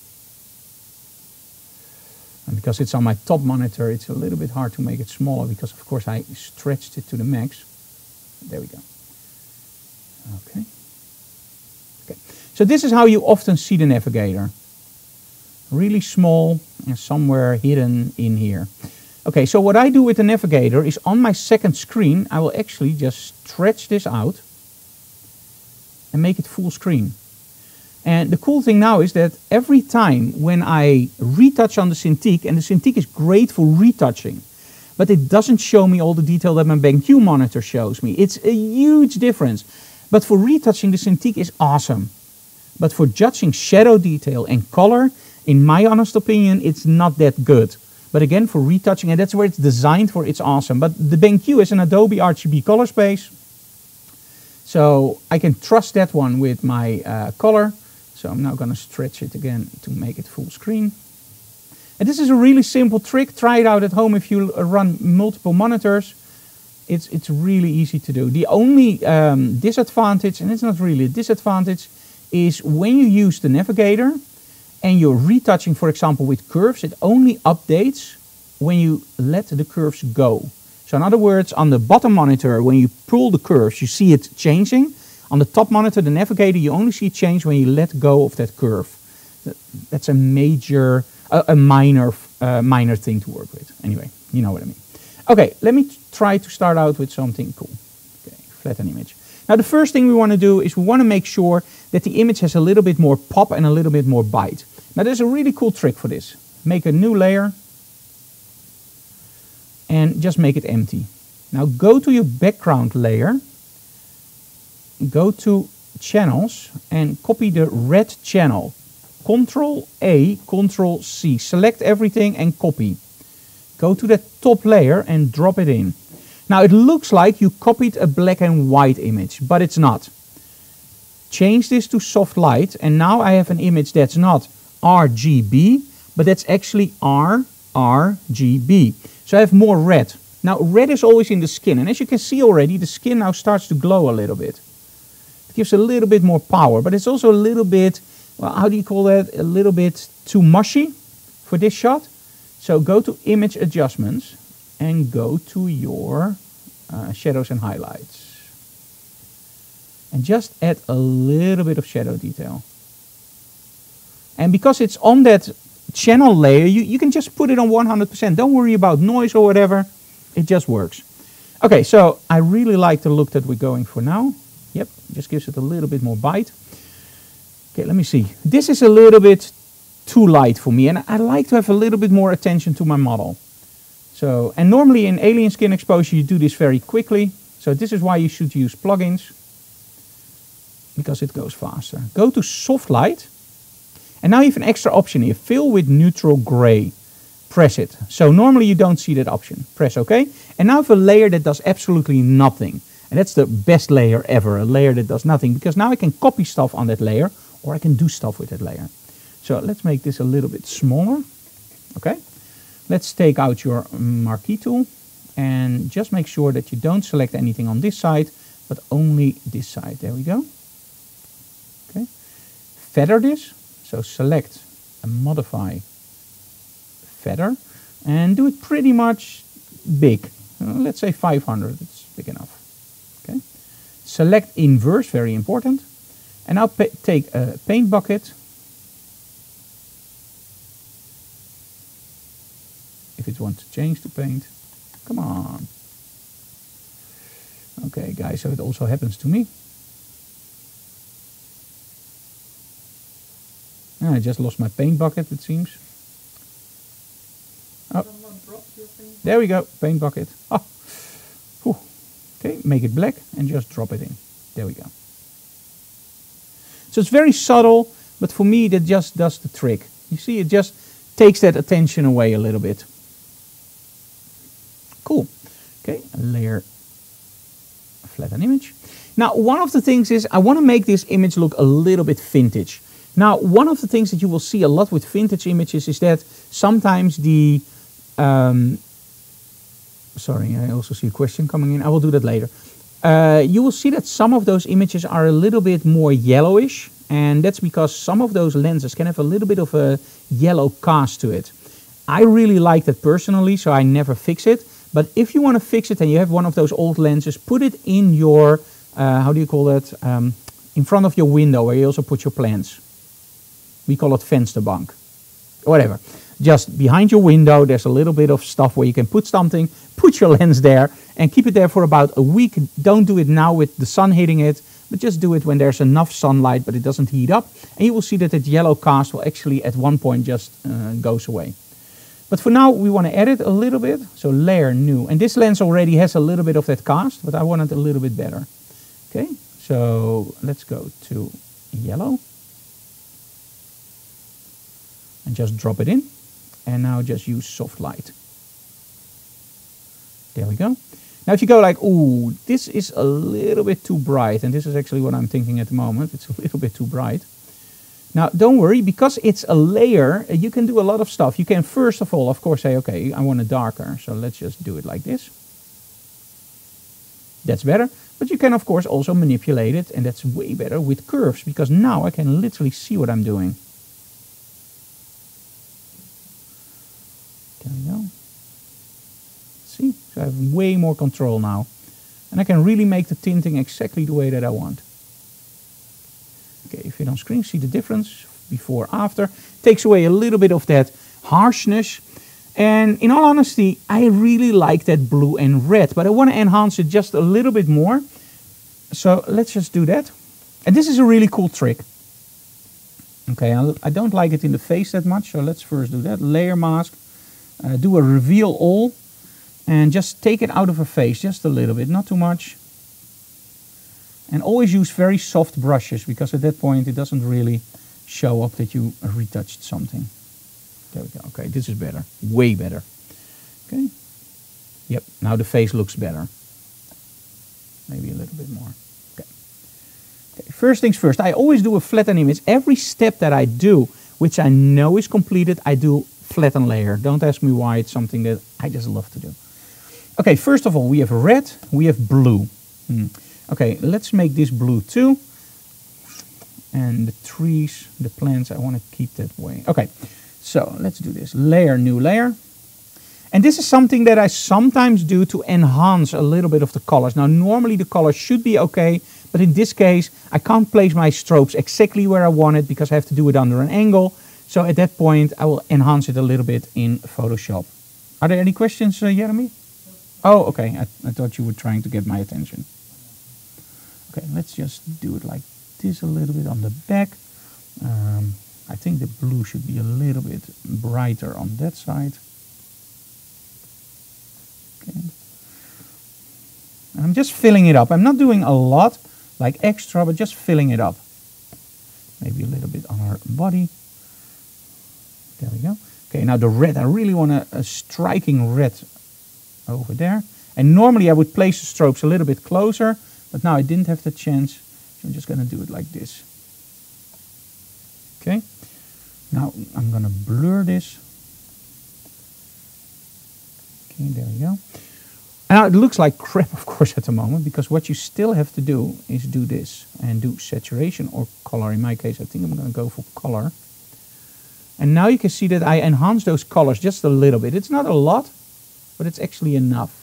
And because it's on my top monitor, it's a little bit hard to make it smaller because of course I stretched it to the max. There we go. Okay. Okay. So this is how you often see the Navigator. Really small and somewhere hidden in here. Okay, so what I do with the Navigator is on my second screen, I will actually just stretch this out and make it full screen. And the cool thing now is that every time when I retouch on the Cintiq, and the Cintiq is great for retouching, but it doesn't show me all the detail that my BenQ monitor shows me. It's a huge difference. But for retouching, the Cintiq is awesome. But for judging shadow detail and color, in my honest opinion, it's not that good. But again, for retouching, and that's where it's designed for, it's awesome. But the BenQ is an Adobe R G B color space. So I can trust that one with my uh, color. So I'm now going to stretch it again to make it full screen. And this is a really simple trick. Try it out at home if you run multiple monitors. It's, it's really easy to do. The only um, disadvantage, and it's not really a disadvantage, is when you use the Navigator and you're retouching, for example, with curves, it only updates when you let the curves go. So in other words, on the bottom monitor, when you pull the curves, you see it changing. On the top monitor, the Navigator, you only see it change when you let go of that curve. That's a major, a, a minor, uh, minor thing to work with. Anyway, you know what I mean. Okay, let me try to start out with something cool. Okay, flatten image. Now the first thing we want to do is we want to make sure that the image has a little bit more pop and a little bit more bite. Now there's a really cool trick for this. Make a new layer and just make it empty. Now go to your background layer, go to channels and copy the red channel. Control A, Control C. Select everything and copy. Go to the top layer and drop it in. Now it looks like you copied a black and white image, but it's not. Change this to soft light and now I have an image that's not R G B, but that's actually R R G B. So I have more red. Now red is always in the skin, and as you can see already, the skin now starts to glow a little bit. It gives a little bit more power, but it's also a little bit, well, how do you call that? A little bit too mushy for this shot. So go to Image Adjustments and go to your uh, shadows and highlights. And just add a little bit of shadow detail. And because it's on that channel layer, you, you can just put it on one hundred percent. Don't worry about noise or whatever. It just works. Okay, so I really like the look that we're going for now. Yep, just gives it a little bit more bite. Okay, let me see. This is a little bit too light for me, and I like to have a little bit more attention to my model. So, and normally in Alien Skin Exposure you do this very quickly. So this is why you should use plugins, because it goes faster. Go to Soft Light, and now you have an extra option here, Fill with Neutral Gray. Press it. So normally you don't see that option. Press OK. And now I have a layer that does absolutely nothing. And that's the best layer ever, a layer that does nothing, because now I can copy stuff on that layer, or I can do stuff with that layer. So let's make this a little bit smaller. Okay, let's take out your marquee tool and just make sure that you don't select anything on this side, but only this side. There we go. Okay, feather this. So select and modify feather and do it pretty much big. Uh, let's say five hundred, it's big enough. Okay, select inverse, very important. And now take a paint bucket. If it wants to change to paint, come on. Okay, guys, so it also happens to me. Ah, I just lost my paint bucket, it seems. Oh, there we go, paint bucket. Oh. Whew. Okay, make it black and just drop it in. There we go. So it's very subtle, but for me that just does the trick. You see, it just takes that attention away a little bit. Cool. Okay, layer, flatten image. Now, one of the things is I want to make this image look a little bit vintage. Now, one of the things that you will see a lot with vintage images is that sometimes the, um, sorry, I also see a question coming in. I will do that later. Uh, you will see that some of those images are a little bit more yellowish, and that's because some of those lenses can have a little bit of a yellow cast to it. I really like that personally, so I never fix it. But if you want to fix it and you have one of those old lenses, put it in your, uh, how do you call that, um, in front of your window where you also put your plants. We call it vensterbank, whatever. Just behind your window, there's a little bit of stuff where you can put something, put your lens there and keep it there for about a week. Don't do it now with the sun hitting it, but just do it when there's enough sunlight but it doesn't heat up. And you will see that that yellow cast will actually at one point just uh, goes away. But for now we want to edit a little bit, so layer new. And this lens already has a little bit of that cast, but I want it a little bit better. Okay, so let's go to yellow. And just drop it in. And now just use soft light. There we go. Now if you go like, ooh, this is a little bit too bright, and this is actually what I'm thinking at the moment, it's a little bit too bright. Now don't worry, because it's a layer, you can do a lot of stuff. You can first of all, of course, say, okay, I want it darker, so let's just do it like this. That's better, but you can of course also manipulate it, and that's way better with curves, because now I can literally see what I'm doing. There we go. See, so I have way more control now. And I can really make the tinting exactly the way that I want. Okay, if you on screen, see the difference before, after. Takes away a little bit of that harshness. And in all honesty, I really like that blue and red, but I want to enhance it just a little bit more. So let's just do that. And this is a really cool trick. Okay, I, I don't like it in the face that much, so let's first do that. Layer mask. Uh, do a reveal all and just take it out of her face just a little bit, not too much. And always use very soft brushes, because at that point it doesn't really show up that you retouched something. There we go. Okay, this is better, way better. Okay. Yep, now the face looks better. Maybe a little bit more. Okay. Okay. First things first, I always do a flatten image. Every step that I do, which I know is completed, I do flatten layer. Don't ask me why, it's something that I just love to do. Okay, first of all, we have red, we have blue. Hmm. Okay, let's make this blue too. And the trees, the plants, I want to keep that way. Okay, so let's do this. Layer, new layer. And this is something that I sometimes do to enhance a little bit of the colors. Now, normally the colors should be okay, but in this case, I can't place my strobes exactly where I want it because I have to do it under an angle. So at that point, I will enhance it a little bit in Photoshop. Are there any questions, uh, Jeremy? Oh, okay. I, I thought you were trying to get my attention. Okay, let's just do it like this a little bit on the back. Um, I think the blue should be a little bit brighter on that side. Okay. And I'm just filling it up. I'm not doing a lot, like extra, but just filling it up. Maybe a little bit on our body. There we go. Okay, now the red, I really want a, a striking red over there. And normally I would place the strobes a little bit closer, but now I didn't have the chance, so I'm just going to do it like this. Okay, now I'm going to blur this. Okay, there we go. Now it looks like crap, of course, at the moment, because what you still have to do is do this and do saturation or color. In my case, I think I'm going to go for color. And now you can see that I enhance those colors just a little bit. It's not a lot, but it's actually enough.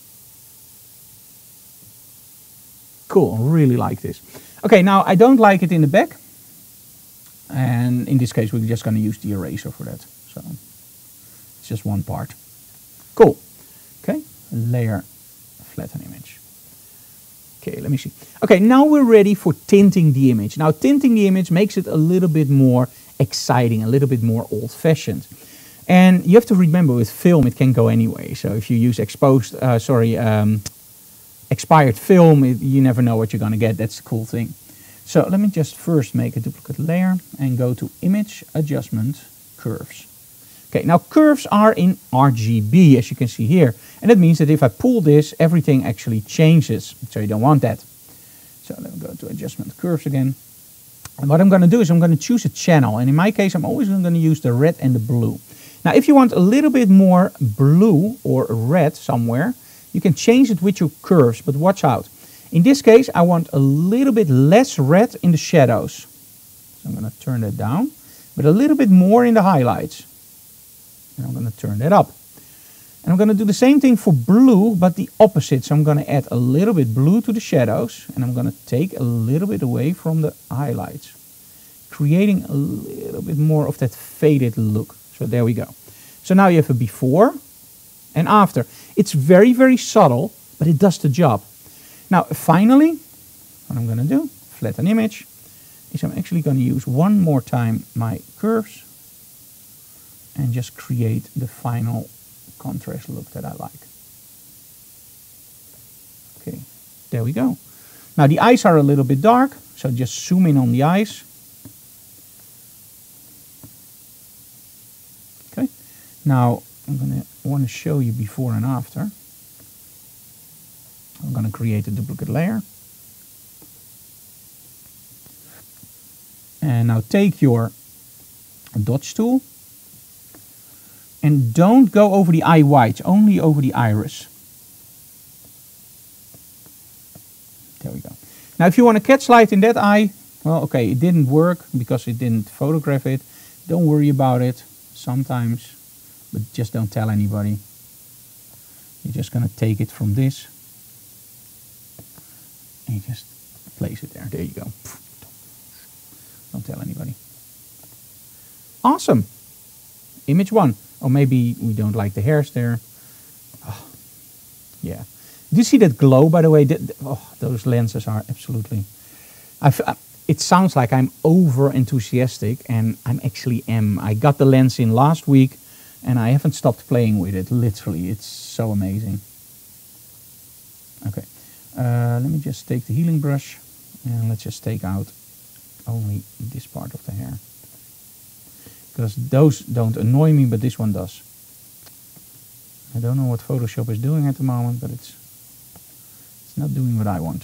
Cool, I really like this. Okay, now I don't like it in the back. And in this case, we're just going to use the eraser for that. So it's just one part. Cool. Okay, layer, flatten image. Okay, let me see. Okay, now we're ready for tinting the image. Now tinting the image makes it a little bit more exciting, a little bit more old-fashioned. And you have to remember, with film it can go anyway. So if you use exposed, uh, sorry, um, expired film, it, you never know what you're going to get. That's the cool thing. So let me just first make a duplicate layer and go to Image, Adjustment, Curves. Okay, now curves are in R G B, as you can see here. And that means that if I pull this, everything actually changes. So you don't want that. So let me go to Adjustment, Curves again. And what I'm going to do is I'm going to choose a channel. And in my case, I'm always going to use the red and the blue. Now, if you want a little bit more blue or red somewhere, you can change it with your curves, but watch out. In this case, I want a little bit less red in the shadows. So I'm going to turn that down, but a little bit more in the highlights. And I'm going to turn that up. And I'm going to do the same thing for blue, but the opposite. So I'm going to add a little bit blue to the shadows, and I'm going to take a little bit away from the highlights, creating a little bit more of that faded look. So there we go. So now you have a before and after. It's very, very subtle, but it does the job. Now, finally, what I'm going to do, flatten image, is I'm actually going to use one more time my curves and just create the final contrast look that I like. Okay, there we go. Now the eyes are a little bit dark, so just zoom in on the eyes. Okay, now I'm going to want to show you before and after. I'm going to create a duplicate layer. And now take your dodge tool and don't go over the eye whites, only over the iris. There we go. Now if you want to catch light in that eye, well, okay, it didn't work because it didn't photograph it. Don't worry about it sometimes, but just don't tell anybody. You're just going to take it from this and you just place it there. There you go. Don't tell anybody. Awesome. Image one. Or maybe we don't like the hairs there. Oh, yeah. Do you see that glow, by the way? The, the, oh, those lenses are absolutely... I've, uh, it sounds like I'm over enthusiastic, and I actually am. I got the lens in last week, and I haven't stopped playing with it, literally. It's so amazing. Okay. Uh, let me just take the healing brush, and let's just take out only this part of the hair. Because those don't annoy me, but this one does. I don't know what Photoshop is doing at the moment, but it's it's not doing what I want.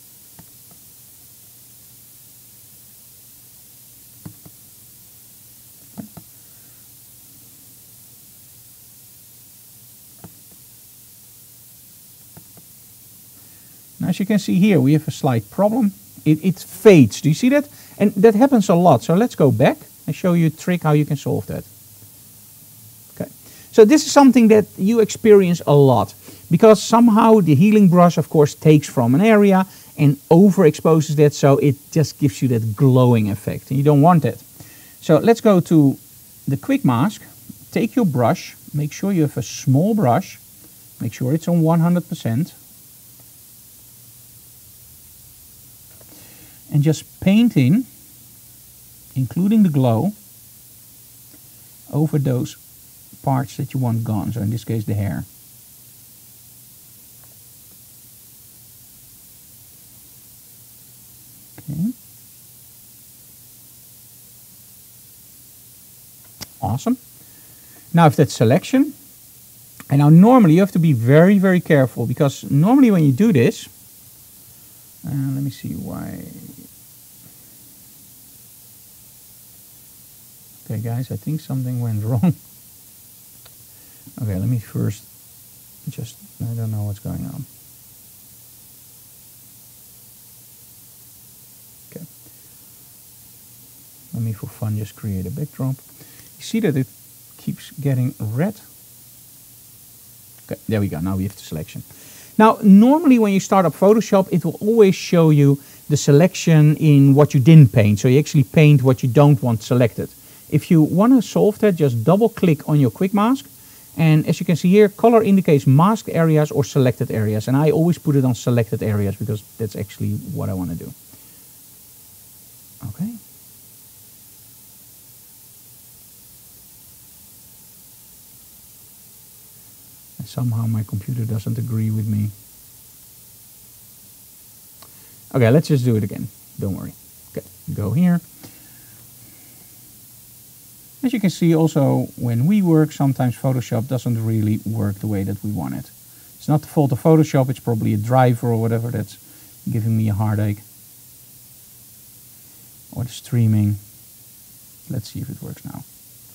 Now, as you can see here, we have a slight problem. It, it fades. Do you see that? And that happens a lot. So let's go back and show you a trick how you can solve that. Okay, so this is something that you experience a lot, because somehow the healing brush, of course, takes from an area and overexposes that, so it just gives you that glowing effect, and you don't want that. So let's go to the quick mask. Take your brush, make sure you have a small brush, make sure it's on one hundred percent, and just paint in, including the glow, over those parts that you want gone, so in this case the hair. Okay. Awesome. Now with that selection, And now normally you have to be very, very careful, because normally when you do this, uh, let me see why. Okay guys, I think something went wrong. Okay, let me first just, I don't know what's going on. Okay. Let me for fun just create a backdrop. You see that it keeps getting red. Okay, there we go, now we have the selection. Now, normally when you start up Photoshop, it will always show you the selection in what you didn't paint. So you actually paint what you don't want selected. If you want to solve that, just double click on your quick mask. And as you can see here, color indicates masked areas or selected areas. And I always put it on selected areas because that's actually what I want to do. Okay. And somehow my computer doesn't agree with me. Okay, let's just do it again. Don't worry. Okay, go here. As you can see also, when we work, sometimes Photoshop doesn't really work the way that we want it. It's not the fault of Photoshop, it's probably a driver or whatever that's giving me a heartache. Or the streaming. Let's see if it works now.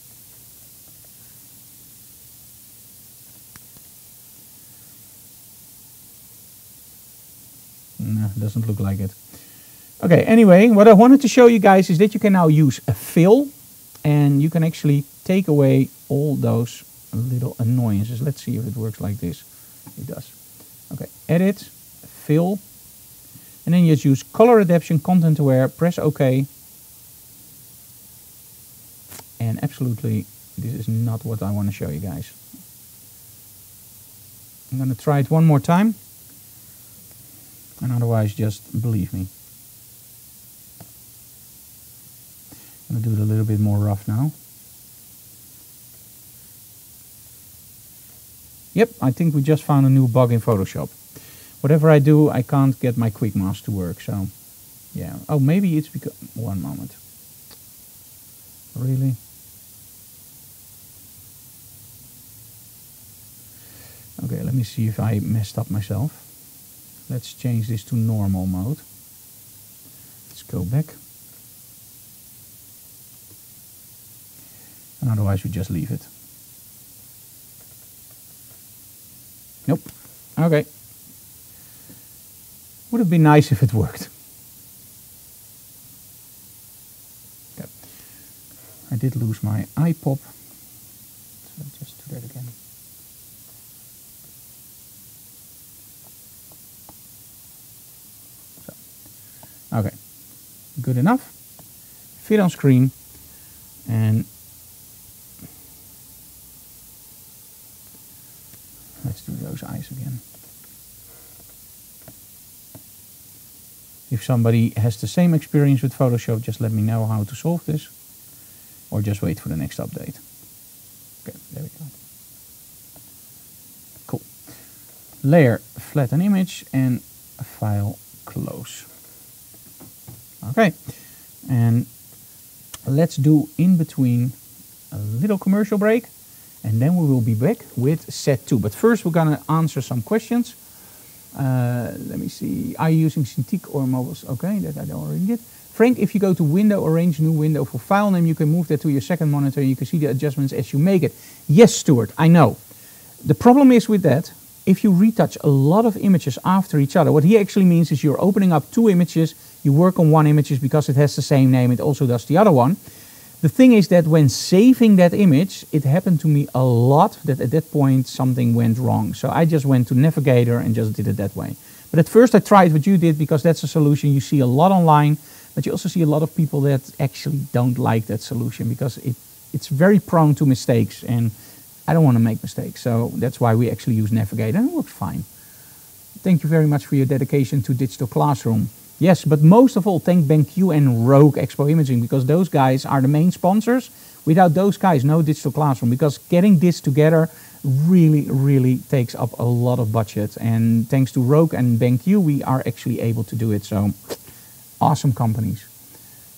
No, it doesn't look like it. Okay, anyway, what I wanted to show you guys is that you can now use a fill. And you can actually take away all those little annoyances. Let's see if it works like this. It does. Okay, edit, fill. And then you just use color adaptation, content aware, press OK. And absolutely, this is not what I want to show you guys. I'm going to try it one more time. And otherwise, just believe me. I'm going to do it a little bit more rough now. Yep, I think we just found a new bug in Photoshop. Whatever I do, I can't get my quick mask to work, so yeah. Oh, maybe it's because, one moment. Really? Okay, let me see if I messed up myself. Let's change this to normal mode. Let's go back. And otherwise we just leave it. Nope. Okay. Would have been nice if it worked. Okay. I did lose my iPop. So just do that again. So. Okay. Good enough. Fit on screen. And let's do those eyes again. If somebody has the same experience with Photoshop, just let me know how to solve this. Or just wait for the next update. Okay, there we go. Cool. Layer, flatten image, and file, close. Okay. And let's do in between a little commercial break. And then we will be back with set two. But first we're going to answer some questions. Uh, let me see. Are you using Cintiq or mobiles? Okay, that I already did. Frank, if you go to Window, arrange new window for file name, you can move that to your second monitor and you can see the adjustments as you make it. Yes, Stuart, I know. The problem is with that, if you retouch a lot of images after each other, what he actually means is you're opening up two images, you work on one image because it has the same name, it also does the other one. The thing is that when saving that image, it happened to me a lot that at that point something went wrong. So I just went to Navigator and just did it that way. But at first I tried what you did because that's a solution you see a lot online, but you also see a lot of people that actually don't like that solution because it, it's very prone to mistakes and I don't want to make mistakes. So that's why we actually use Navigator and it works fine. Thank you very much for your dedication to Digital Classroom. Yes, but most of all, thank BenQ and Rogue Expo Imaging because those guys are the main sponsors. Without those guys, no Digital Classroom because getting this together really, really takes up a lot of budget. And thanks to Rogue and BenQ, we are actually able to do it. So, awesome companies.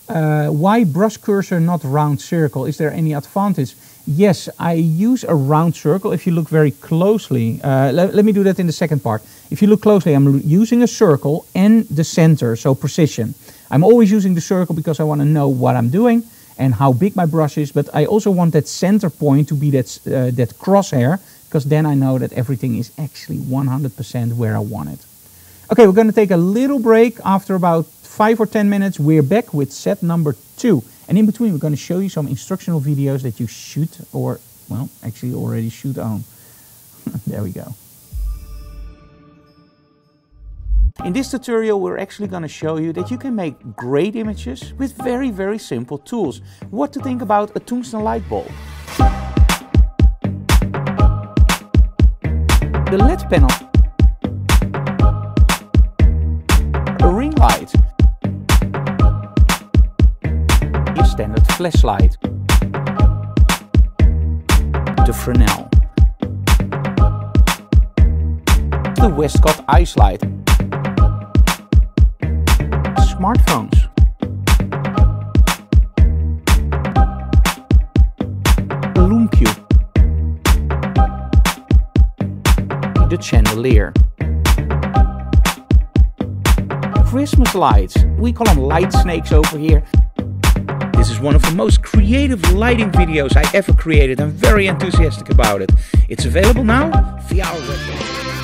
Uh, why brush cursor, not round circle? Is there any advantage? Yes, I use a round circle if you look very closely. Uh, le let me do that in the second part. If you look closely, I'm using a circle and the center, so precision. I'm always using the circle because I want to know what I'm doing and how big my brush is, but I also want that center point to be that, uh, that crosshair, because then I know that everything is actually one hundred percent where I want it. Okay, we're going to take a little break. After about five or ten minutes, we're back with set number two. And in between, we're going to show you some instructional videos that you should, or, well, actually already should own. There we go. In this tutorial, we're actually going to show you that you can make great images with very, very simple tools. What to think about a tungsten light bulb. The L E D panel. A ring light. Your standard flashlight. The Fresnel. The Westcott ice light. Smartphones. The Lume Cube. The chandelier. Christmas lights. We call them light snakes over here. This is one of the most creative lighting videos I ever created. I'm very enthusiastic about it. It's available now via our website.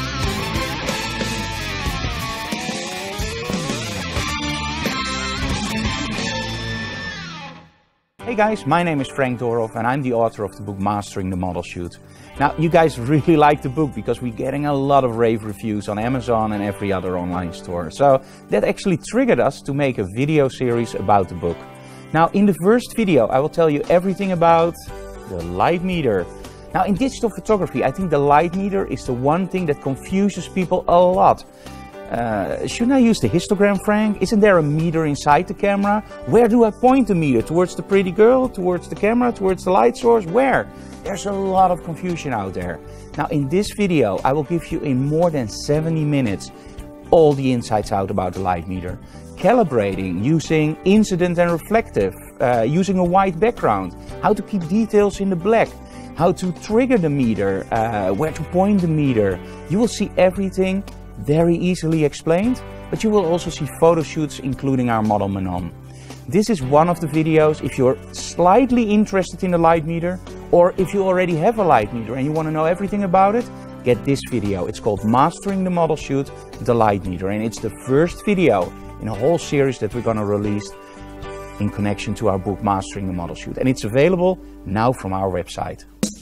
Hey guys, my name is Frank Doorhoff and I'm the author of the book Mastering the Model Shoot. Now, you guys really like the book because we're getting a lot of rave reviews on Amazon and every other online store. So that actually triggered us to make a video series about the book. Now, in the first video, I will tell you everything about the light meter. Now, in digital photography, I think the light meter is the one thing that confuses people a lot. Uh, shouldn't I use the histogram, Frank? Isn't there a meter inside the camera? Where do I point the meter? Towards the pretty girl? Towards the camera? Towards the light source? Where? There's a lot of confusion out there. Now, in this video, I will give you in more than seventy minutes all the insights out about the light meter. Calibrating, using incident and reflective, uh, using a white background, how to keep details in the black, how to trigger the meter, uh, where to point the meter. You will see everything very easily explained, but you will also see photo shoots including our model Manon. This is one of the videos if you're slightly interested in the light meter, or if you already have a light meter and you want to know everything about it, get this video. It's called Mastering the Model Shoot, the Light Meter, and it's the first video in a whole series that we're going to release in connection to our book Mastering the Model Shoot, and it's available now from our website.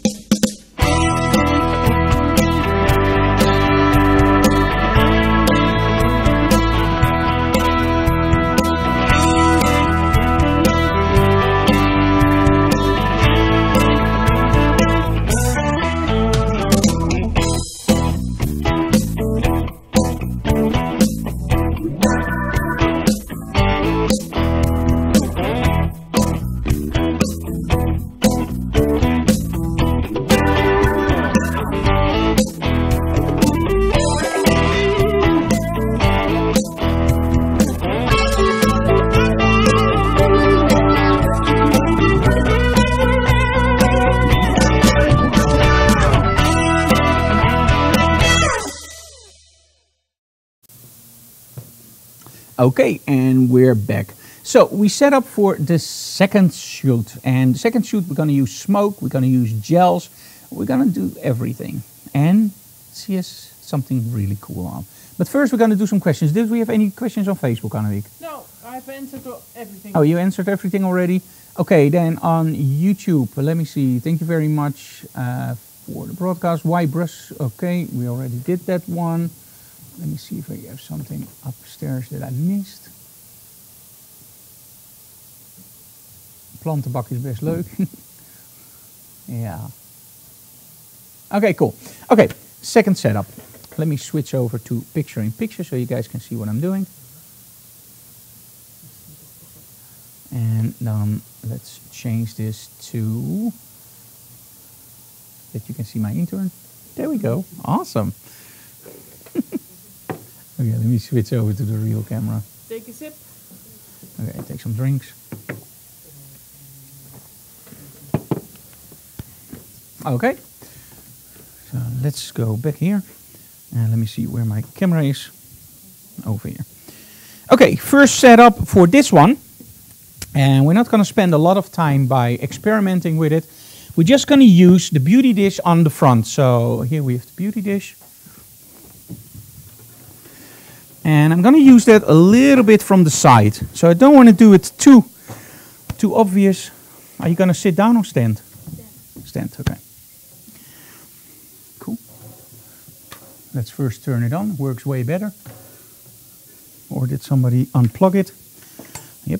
Okay, and we're back. So we set up for the second shoot, and the second shoot we're going to use smoke, we're going to use gels, we're going to do everything and see us something really cool on. But first we're going to do some questions. Did we have any questions on Facebook, Annemiek? No, I've answered everything. Oh, you answered everything already? Okay, then on YouTube, let me see. Thank you very much uh, for the broadcast. Why brush? Okay, we already did that one. Let me see if I have something upstairs that I missed. Plantenbak is best leuk. Yeah. Okay, cool. Okay, second setup. Let me switch over to picture in picture so you guys can see what I'm doing. And then let's change this to that you can see my intern. There we go. Awesome. Okay, let me switch over to the real camera. Take a sip. Okay, take some drinks. Okay. So let's go back here. And let me see where my camera is. Over here. Okay, first setup for this one. And we're not going to spend a lot of time by experimenting with it. We're just going to use the beauty dish on the front. So here we have the beauty dish. And I'm going to use that a little bit from the side. So I don't want to do it too, too obvious. Are you going to sit down or stand? Stand. Stand, okay. Cool. Let's first turn it on. Works way better. Or did somebody unplug it? Yep.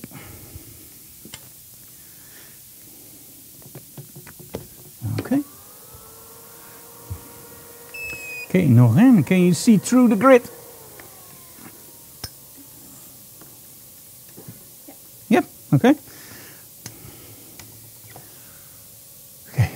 Okay. Okay, Noreen, can you see through the grid? Yep, okay. Okay.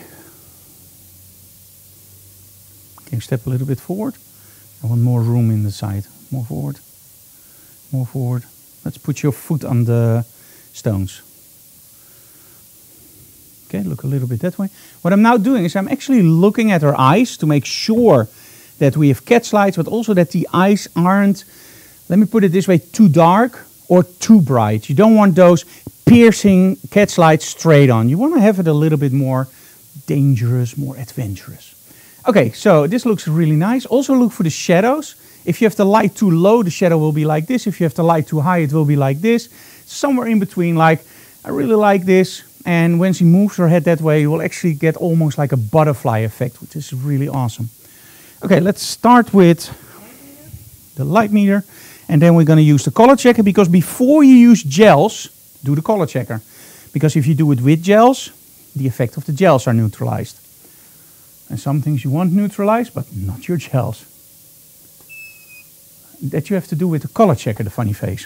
Can you step a little bit forward? I want more room in the side. More forward. More forward. Let's put your foot on the stones. Okay, look a little bit that way. What I'm now doing is I'm actually looking at her eyes to make sure that we have catch lights, but also that the eyes aren't, let me put it this way, too dark or too bright. You don't want those piercing catch lights straight on. You want to have it a little bit more dangerous, more adventurous. Okay, so this looks really nice. Also look for the shadows. If you have the light too low, the shadow will be like this. If you have the light too high, it will be like this. Somewhere in between, like, I really like this. And when she moves her head that way, you will actually get almost like a butterfly effect, which is really awesome. Okay, let's start with the light meter. And then we're going to use the color checker, because before you use gels, do the color checker. Because if you do it with gels, the effect of the gels are neutralized. And some things you want neutralized, but not your gels. That you have to do with the color checker, the funny face.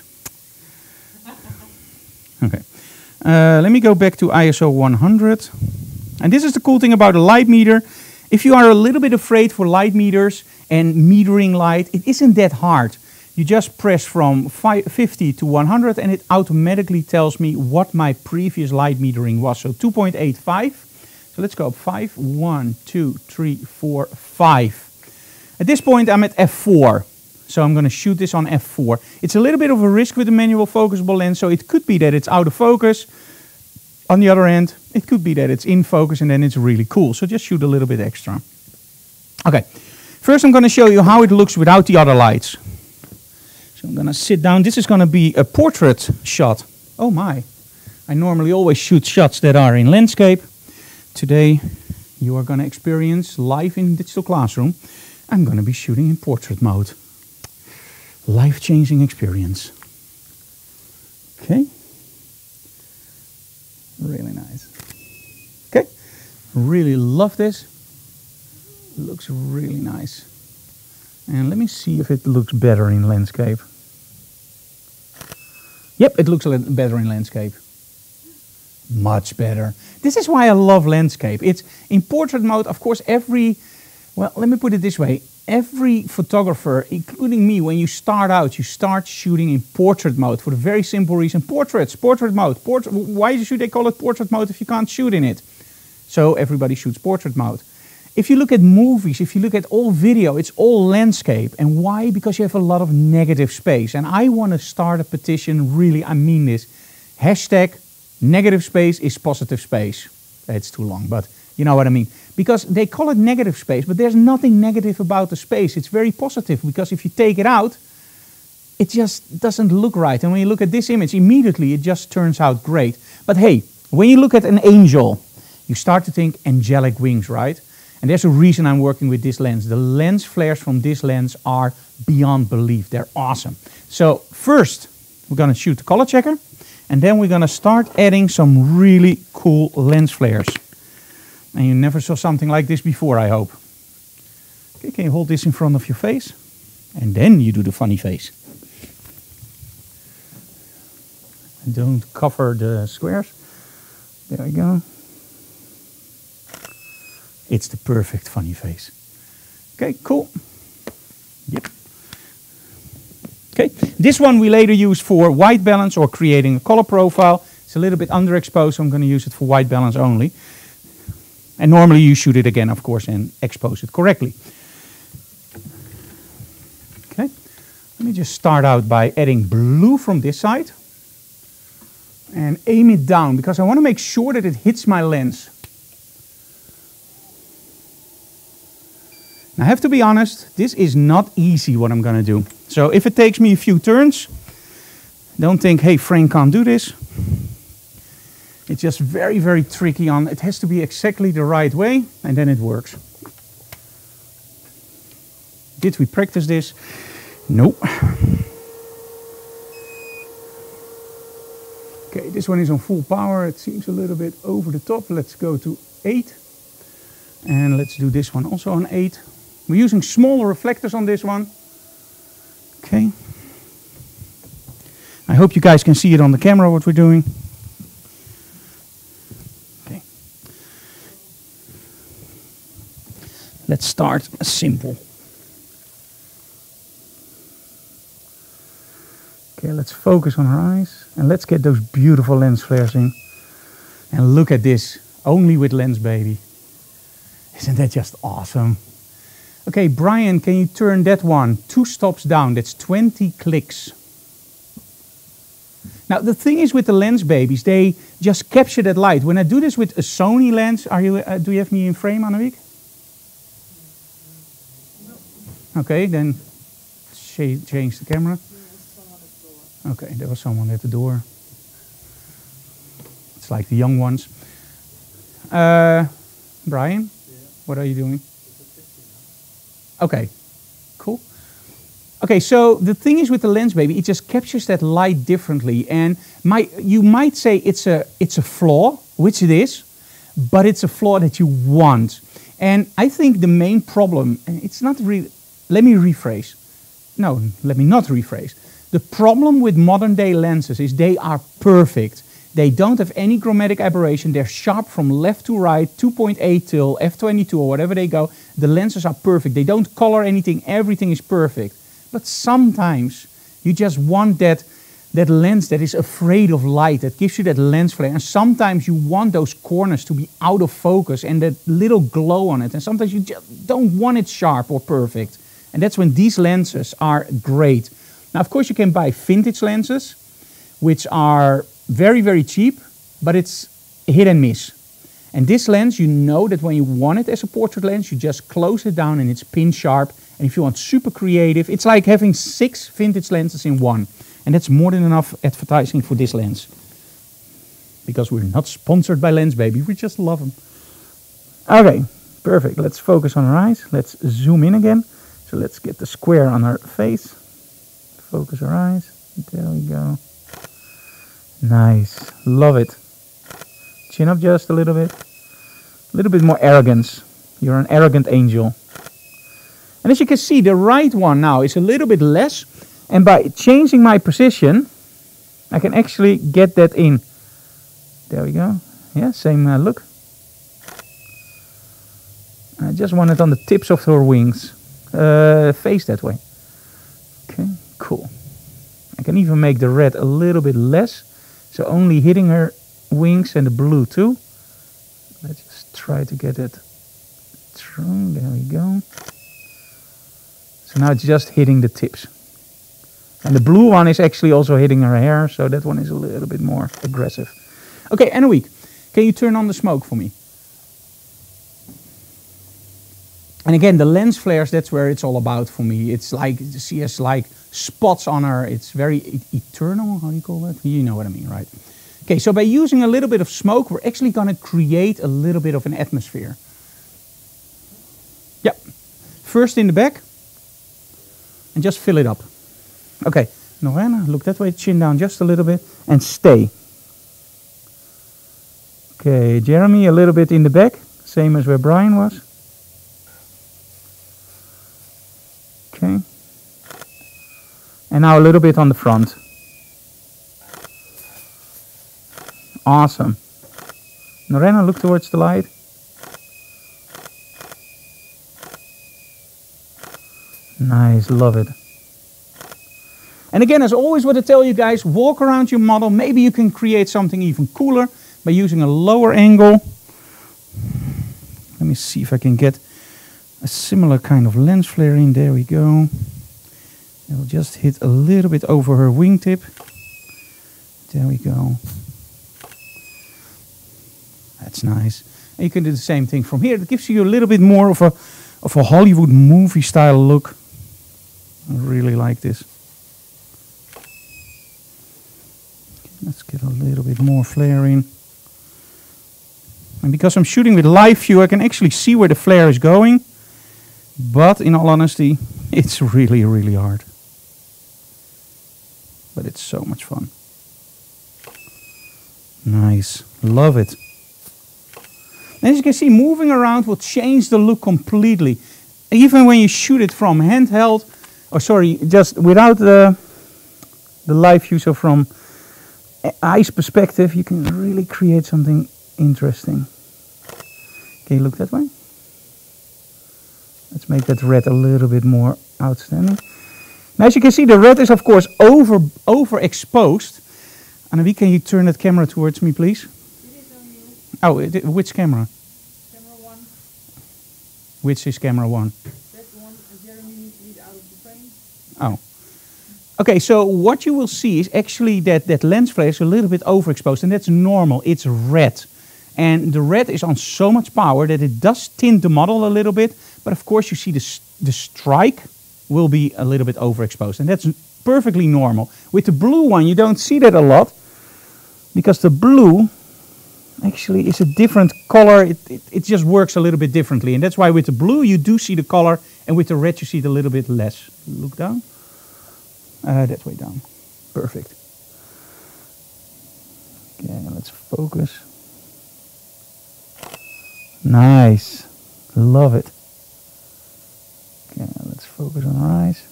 Okay. Uh, let me go back to I S O one hundred. And this is the cool thing about a light meter. If you are a little bit afraid for light meters and metering light, it isn't that hard. You just press from fifty to one hundred and it automatically tells me what my previous light metering was. So two point eight five. So let's go up five. one, two, three, four, five. At this point I'm at F four. So I'm going to shoot this on F four. It's a little bit of a risk with the manual focusable lens, so it could be that it's out of focus. On the other hand, it could be that it's in focus and then it's really cool. So just shoot a little bit extra. Okay, first I'm going to show you how it looks without the other lights. So I'm going to sit down. This is going to be a portrait shot. Oh my, I normally always shoot shots that are in landscape. Today you are going to experience live in Digital Classroom. I'm going to be shooting in portrait mode. Life-changing experience. Okay. Really nice. Okay. Really love this. Looks really nice. And let me see if it looks better in landscape. Yep, it looks a little better in landscape. Much better. This is why I love landscape. It's in portrait mode, of course, every, well, let me put it this way. Every photographer, including me, when you start out, you start shooting in portrait mode for the very simple reason, portraits, portrait mode. Port why should they call it portrait mode if you can't shoot in it? So everybody shoots portrait mode. If you look at movies, if you look at all video, it's all landscape. And why? Because you have a lot of negative space. And I want to start a petition, really, I mean this. Hashtag negative space is positive space. It's too long, but you know what I mean. Because they call it negative space, but there's nothing negative about the space. It's very positive, because if you take it out, it just doesn't look right. And when you look at this image, immediately it just turns out great. But hey, when you look at an angel, you start to think angelic wings, right? And there's a reason I'm working with this lens. The lens flares from this lens are beyond belief. They're awesome. So first, we're going to shoot the color checker. And then we're going to start adding some really cool lens flares. And you never saw something like this before, I hope. Okay, can you hold this in front of your face? And then you do the funny face. And don't cover the squares. There we go. It's the perfect funny face. Okay, cool. Yep. Okay, this one we later use for white balance or creating a color profile. It's a little bit underexposed, so I'm going to use it for white balance only. And normally you shoot it again, of course, and expose it correctly. Okay, let me just start out by adding blue from this side and aim it down because I want to make sure that it hits my lens. Now, I have to be honest, this is not easy what I'm going to do. So if it takes me a few turns, don't think, hey, Frank can't do this. It's just very, very tricky on, it has to be exactly the right way, and then it works. Did we practice this? Nope. Okay, this one is on full power. It seems a little bit over the top. Let's go to eight. And let's do this one also on eight. We're using smaller reflectors on this one. Okay. I hope you guys can see it on the camera what we're doing. Okay. Let's start simple. Okay, let's focus on her eyes and let's get those beautiful lens flares in. And look at this, only with Lens Baby. Isn't that just awesome? Okay, Brian, can you turn that one two stops down? That's twenty clicks. Now, the thing is with the Lens Babies, they just capture that light. When I do this with a Sony lens, are you, uh, do you have me in frame, Annemiek? No. Okay, then change the camera. Okay, there was someone at the door. It's like the young ones. Uh, Brian, yeah. What are you doing? Okay, cool. Okay, so the thing is with the Lens Baby, it just captures that light differently. And my, you might say it's a, it's a flaw, which it is, but it's a flaw that you want. And I think the main problem, and it's not really, let me rephrase. No, let me not rephrase. The problem with modern day lenses is they are perfect. They don't have any chromatic aberration. They're sharp from left to right, two point eight till f twenty-two or whatever they go. The lenses are perfect. They don't color anything. Everything is perfect. But sometimes you just want that, that lens that is afraid of light, that gives you that lens flare. And sometimes you want those corners to be out of focus and that little glow on it. And sometimes you just don't want it sharp or perfect. And that's when these lenses are great. Now, of course, you can buy vintage lenses, which are very, very cheap, but it's hit and miss. And this lens, you know that when you want it as a portrait lens, you just close it down and it's pin sharp. And if you want super creative, it's like having six vintage lenses in one. And that's more than enough advertising for this lens. Because we're not sponsored by Lens Baby, we just love them. Okay, perfect. Let's focus on her eyes. Let's zoom in again. So let's get the square on her face. Focus her eyes. There we go. Nice. Love it. Chin up just a little bit. A little bit more arrogance. You're an arrogant angel. And as you can see, the right one now is a little bit less. And by changing my position, I can actually get that in. There we go. Yeah, same uh, look. I just want it on the tips of her wings. Uh, face that way. Okay, cool. I can even make the red a little bit less. So only hitting her wings and the blue too. Let's just try to get it through. There we go. So now it's just hitting the tips. And the blue one is actually also hitting her hair, so that one is a little bit more aggressive. Okay, Annemiek, can you turn on the smoke for me? And again, the lens flares, that's where it's all about for me. It's like, she has like spots on her. It's very e eternal, how do you call that? You know what I mean, right? Okay, so by using a little bit of smoke, we're actually going to create a little bit of an atmosphere. Yep. First in the back. And just fill it up. Okay, Norena, look that way, chin down just a little bit, and stay. Okay, Jeremy, a little bit in the back, same as where Brian was. Okay. And now a little bit on the front. Awesome. Norena, look towards the light. Nice, love it. And again, as always, what I tell you guys, walk around your model. Maybe you can create something even cooler by using a lower angle. Let me see if I can get a similar kind of lens flare in. There we go. It'll just hit a little bit over her wingtip. There we go. That's nice. And you can do the same thing from here. It gives you a little bit more of a of a Hollywood movie style look. I really like this. Let's get a little bit more flare in. And because I'm shooting with live view, I can actually see where the flare is going. But in all honesty, it's really, really hard. But it's so much fun. Nice. Love it. And as you can see, moving around will change the look completely. Even when you shoot it from handheld, or sorry, just without the, the live view, so from eyes perspective, you can really create something interesting. Can you look that way? Let's make that red a little bit more outstanding. Now, as you can see, the red is of course over overexposed. Annalie, can you turn that camera towards me, please? It is on you. Oh, it, which camera? Camera one. Which is camera one? That one, Jeremy needs to lead out of the frame. Oh. Okay, so what you will see is actually that that lens flare is a little bit overexposed, and that's normal. It's red. And the red is on so much power that it does tint the model a little bit, but of course you see the, the strike will be a little bit overexposed, and that's perfectly normal. With the blue one you don't see that a lot, because the blue actually is a different color. It, it, it just works a little bit differently, and that's why with the blue you do see the color, and with the red you see it a little bit less. Look down. Uh, that way down. Perfect. Okay, let's focus. Nice. Love it. Okay, let's focus on our eyes.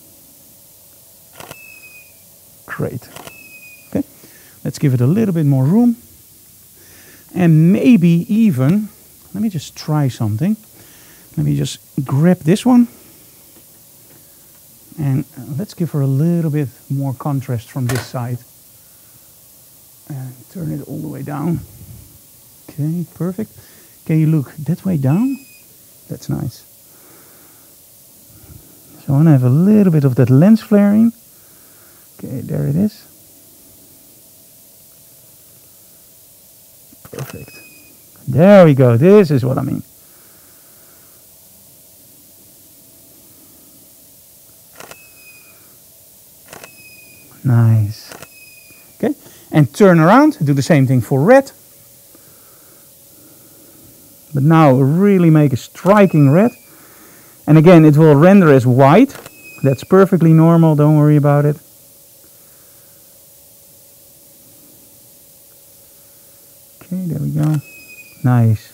Great. Okay, let's give it a little bit more room. And maybe even, let me just try something. Let me just grab this one. And let's give her a little bit more contrast from this side. And turn it all the way down. Okay, perfect. Can you look that way down? That's nice. So I want to have a little bit of that lens flaring. Okay, there it is. Perfect. There we go. This is what I mean. Nice. Okay, and turn around, do the same thing for red. But now really make a striking red. And again, it will render as white. That's perfectly normal, don't worry about it. Okay, there we go. Nice.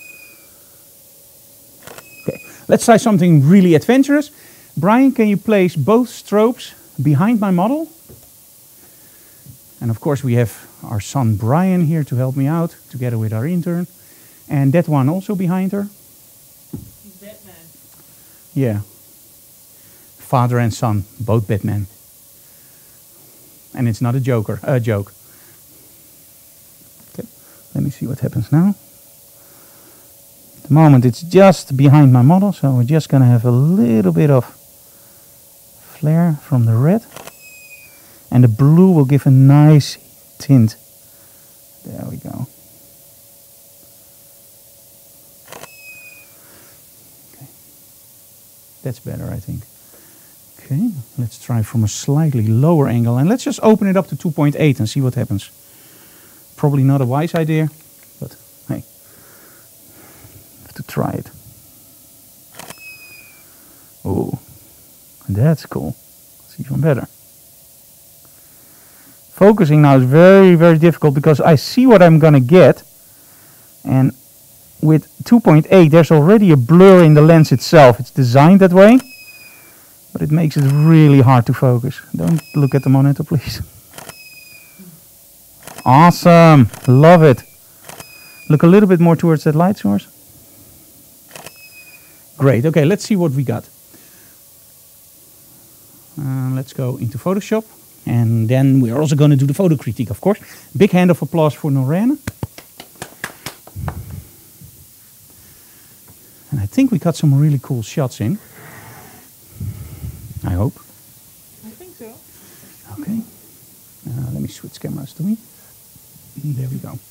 Okay, let's try something really adventurous. Brian, can you place both strobes behind my model? And of course we have our son Brian here to help me out, together with our intern. And that one also behind her. He's Batman. Yeah. Father and son, both Batman. And it's not a joker, a joke. Okay, let me see what happens now. At the moment it's just behind my model, so we're just gonna have a little bit of flare from the red. And the blue will give a nice tint. There we go. Okay. That's better, I think. Okay, let's try from a slightly lower angle. And let's just open it up to two point eight and see what happens. Probably not a wise idea, but hey, have to try it. Oh, that's cool. It's even better. Focusing now is very, very difficult because I see what I'm gonna get, and with two point eight there's already a blur in the lens itself. It's designed that way, but it makes it really hard to focus. Don't look at the monitor, please. Awesome, love it. Look a little bit more towards that light source. Great, okay, let's see what we got. Uh, let's go into Photoshop. And then we're also going to do the photo critique, of course. Big hand of applause for Norene. And I think we got some really cool shots in. I hope. I think so. Okay. Uh, let me switch cameras to me. There we go.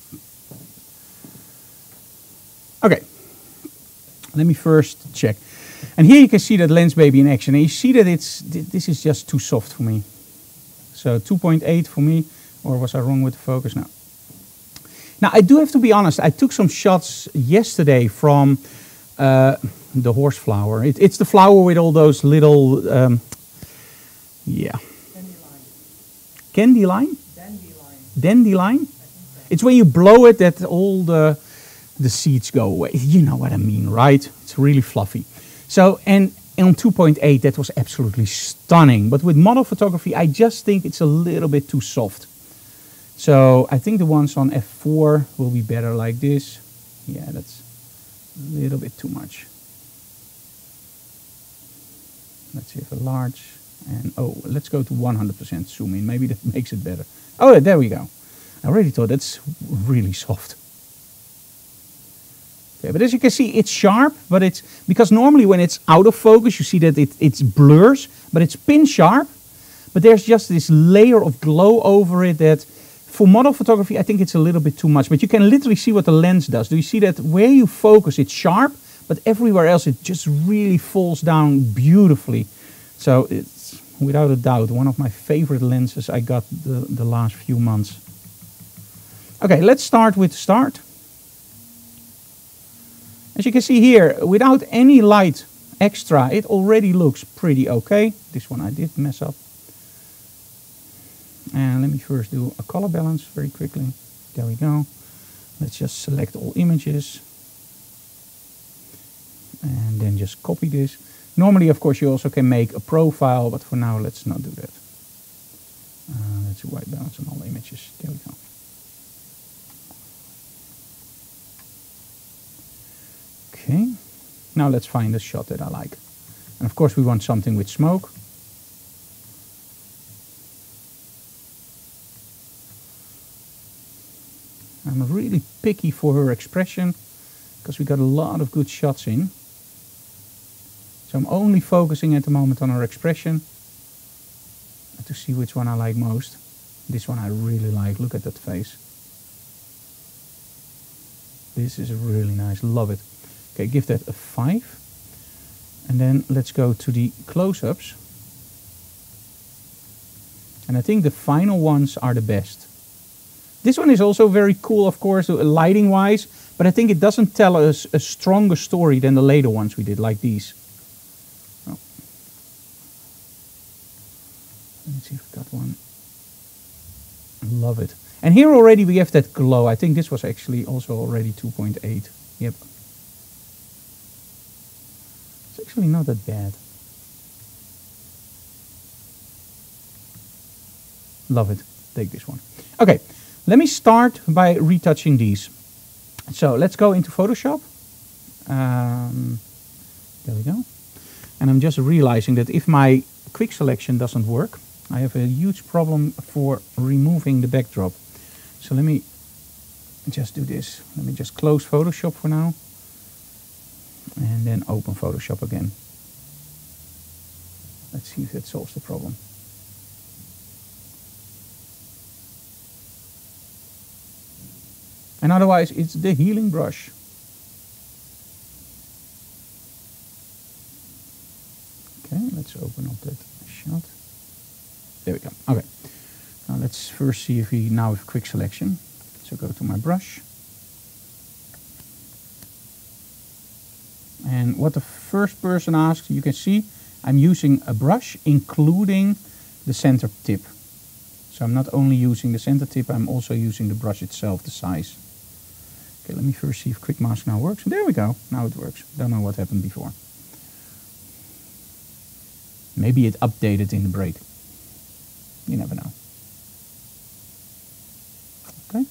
Okay. Let me first check. And here you can see that Lens Baby in action. And you see that it's this is just too soft for me. So two point eight for me. Or was I wrong with the focus? No. Now, I do have to be honest. I took some shots yesterday from uh, the horse flower. It, it's the flower with all those little... Um, yeah. Dandelion? Dandelion. Dandelion? It's when you blow it that all the the seeds go away. You know what I mean, right? It's really fluffy. So, and on two point eight, that was absolutely stunning. But with model photography, I just think it's a little bit too soft. So I think the ones on f four will be better like this. Yeah, that's a little bit too much. Let's see if a large, and oh, let's go to one hundred percent zoom in. Maybe that makes it better. Oh, there we go. I already thought that's really soft. Okay, but as you can see, it's sharp, but it's, because normally when it's out of focus, you see that it it's blurs, but it's pin sharp. But there's just this layer of glow over it that, for model photography, I think it's a little bit too much. But you can literally see what the lens does. Do you see that where you focus, it's sharp, but everywhere else it just really falls down beautifully. So it's, without a doubt, one of my favorite lenses I got the, the last few months. Okay, let's start with the start. As you can see here, without any light extra, it already looks pretty okay. This one I did mess up. And let me first do a color balance very quickly. There we go. Let's just select all images. And then just copy this. Normally, of course, you also can make a profile, but for now, let's not do that. Uh, let's do white balance on all images. There we go. Okay. Now let's find a shot that I like. And of course, we want something with smoke. I'm really picky for her expression because we got a lot of good shots in. So I'm only focusing at the moment on her expression to see which one I like most. This one I really like. Look at that face. This is really nice. Love it. Okay, give that a five. And then let's go to the close-ups. And I think the final ones are the best. This one is also very cool, of course, lighting-wise, but I think it doesn't tell us a stronger story than the later ones we did, like these. Oh. Let's see if we got one. Love it. And here already we have that glow. I think this was actually also already two point eight. Yep. It's actually not that bad. Love it. Take this one. Okay. Let me start by retouching these. So let's go into Photoshop. Um, there we go. And I'm just realizing that if my quick selection doesn't work, I have a huge problem for removing the backdrop. So let me just do this. Let me just close Photoshop for now. And then open Photoshop again. Let's see if that solves the problem. And otherwise, it's the healing brush. Okay, let's open up that shot. There we go. Okay. Now let's first see if we now have quick selection. So go to my brush. And what the first person asks, you can see I'm using a brush including the center tip. So I'm not only using the center tip, I'm also using the brush itself, the size. Okay, let me first see if Quick Mask now works. There we go. Now it works. Don't know what happened before. Maybe it updated in the break. You never know. Okay.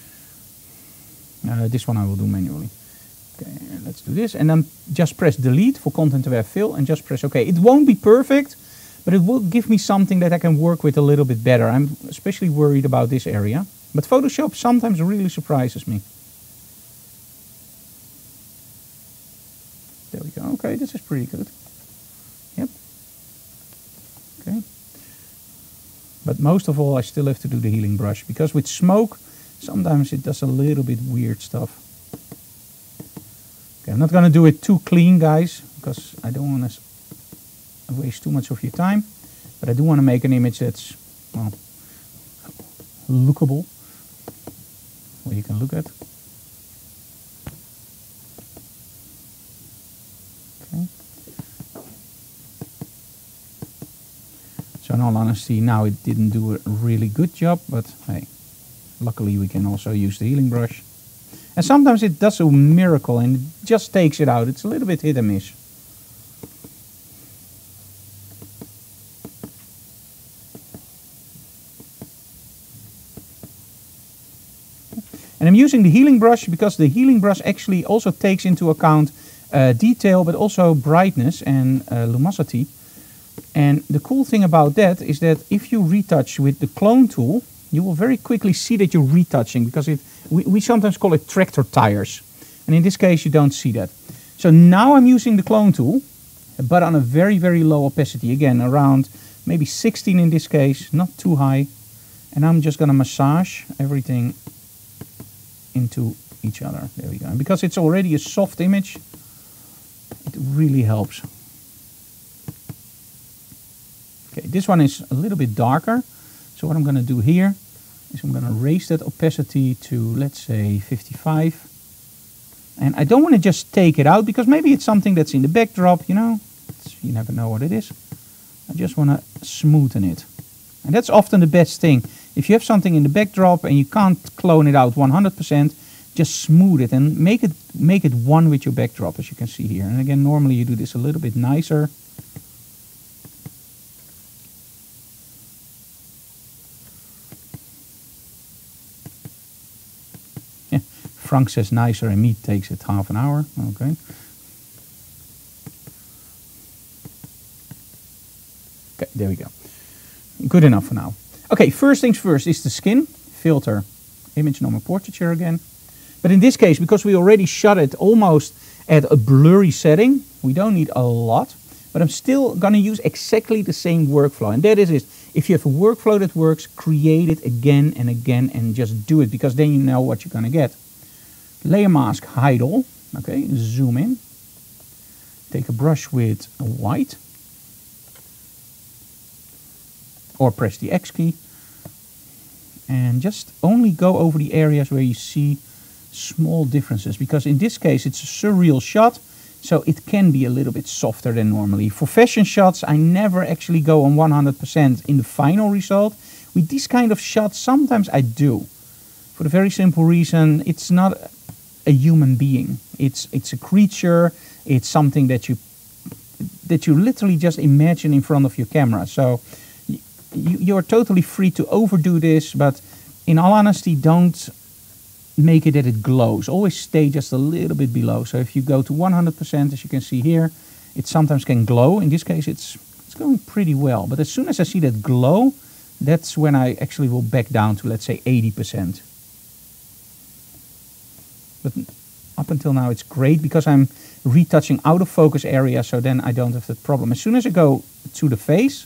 Uh, this one I will do manually. Okay, let's do this. And then just press delete for content aware fill and just press OK. It won't be perfect, but it will give me something that I can work with a little bit better. I'm especially worried about this area. But Photoshop sometimes really surprises me. There we go. Okay, this is pretty good. Yep. Okay. But most of all, I still have to do the healing brush, because with smoke, sometimes it does a little bit weird stuff. Okay, I'm not going to do it too clean, guys, because I don't want to waste too much of your time. But I do want to make an image that's, well, lookable, where you can look at. Okay. So in all honesty, now it didn't do a really good job, but hey, luckily we can also use the healing brush. And sometimes it does a miracle and it just takes it out. It's a little bit hit and miss. And I'm using the healing brush because the healing brush actually also takes into account uh, detail, but also brightness and uh, luminosity. And the cool thing about that is that if you retouch with the clone tool, you will very quickly see that you're retouching, because it, we, we sometimes call it tractor tires. And in this case, you don't see that. So now I'm using the clone tool, but on a very, very low opacity. Again, around maybe sixteen in this case, not too high. And I'm just going to massage everything into each other. There we go. And because it's already a soft image, it really helps. Okay, this one is a little bit darker. So what I'm going to do here is I'm going to raise that opacity to, let's say, fifty-five. And I don't want to just take it out, because maybe it's something that's in the backdrop, you know. It's, you never know what it is. I just want to smoothen it. And that's often the best thing. If you have something in the backdrop and you can't clone it out one hundred percent, just smooth it and make it make it one with your backdrop, as you can see here. And again, normally you do this a little bit nicer. Yeah, Frank says nicer and me takes it half an hour. Okay. Okay, there we go. Good enough for now. Okay, first things first is the skin filter, image normal portraiture again. But in this case, because we already shot it almost at a blurry setting, we don't need a lot. But I'm still going to use exactly the same workflow. And that is it. If you have a workflow that works, create it again and again and just do it, because then you know what you're going to get. Layer mask, hide all. Okay, zoom in. Take a brush with a white. Or press the X key. And just only go over the areas where you see small differences. Because in this case it's a surreal shot, so it can be a little bit softer than normally. For fashion shots, I never actually go on one hundred percent in the final result. With these kind of shots, sometimes I do. For the very simple reason, it's not a human being. It's it's a creature. It's something that you that you literally just imagine in front of your camera. So You, you're totally free to overdo this, but in all honesty, don't make it that it glows. Always stay just a little bit below. So if you go to one hundred percent, as you can see here, it sometimes can glow. In this case, it's it's going pretty well. But as soon as I see that glow, that's when I actually will back down to, let's say, eighty percent. But up until now, it's great because I'm retouching out of focus area, so then I don't have that problem. As soon as I go to the face,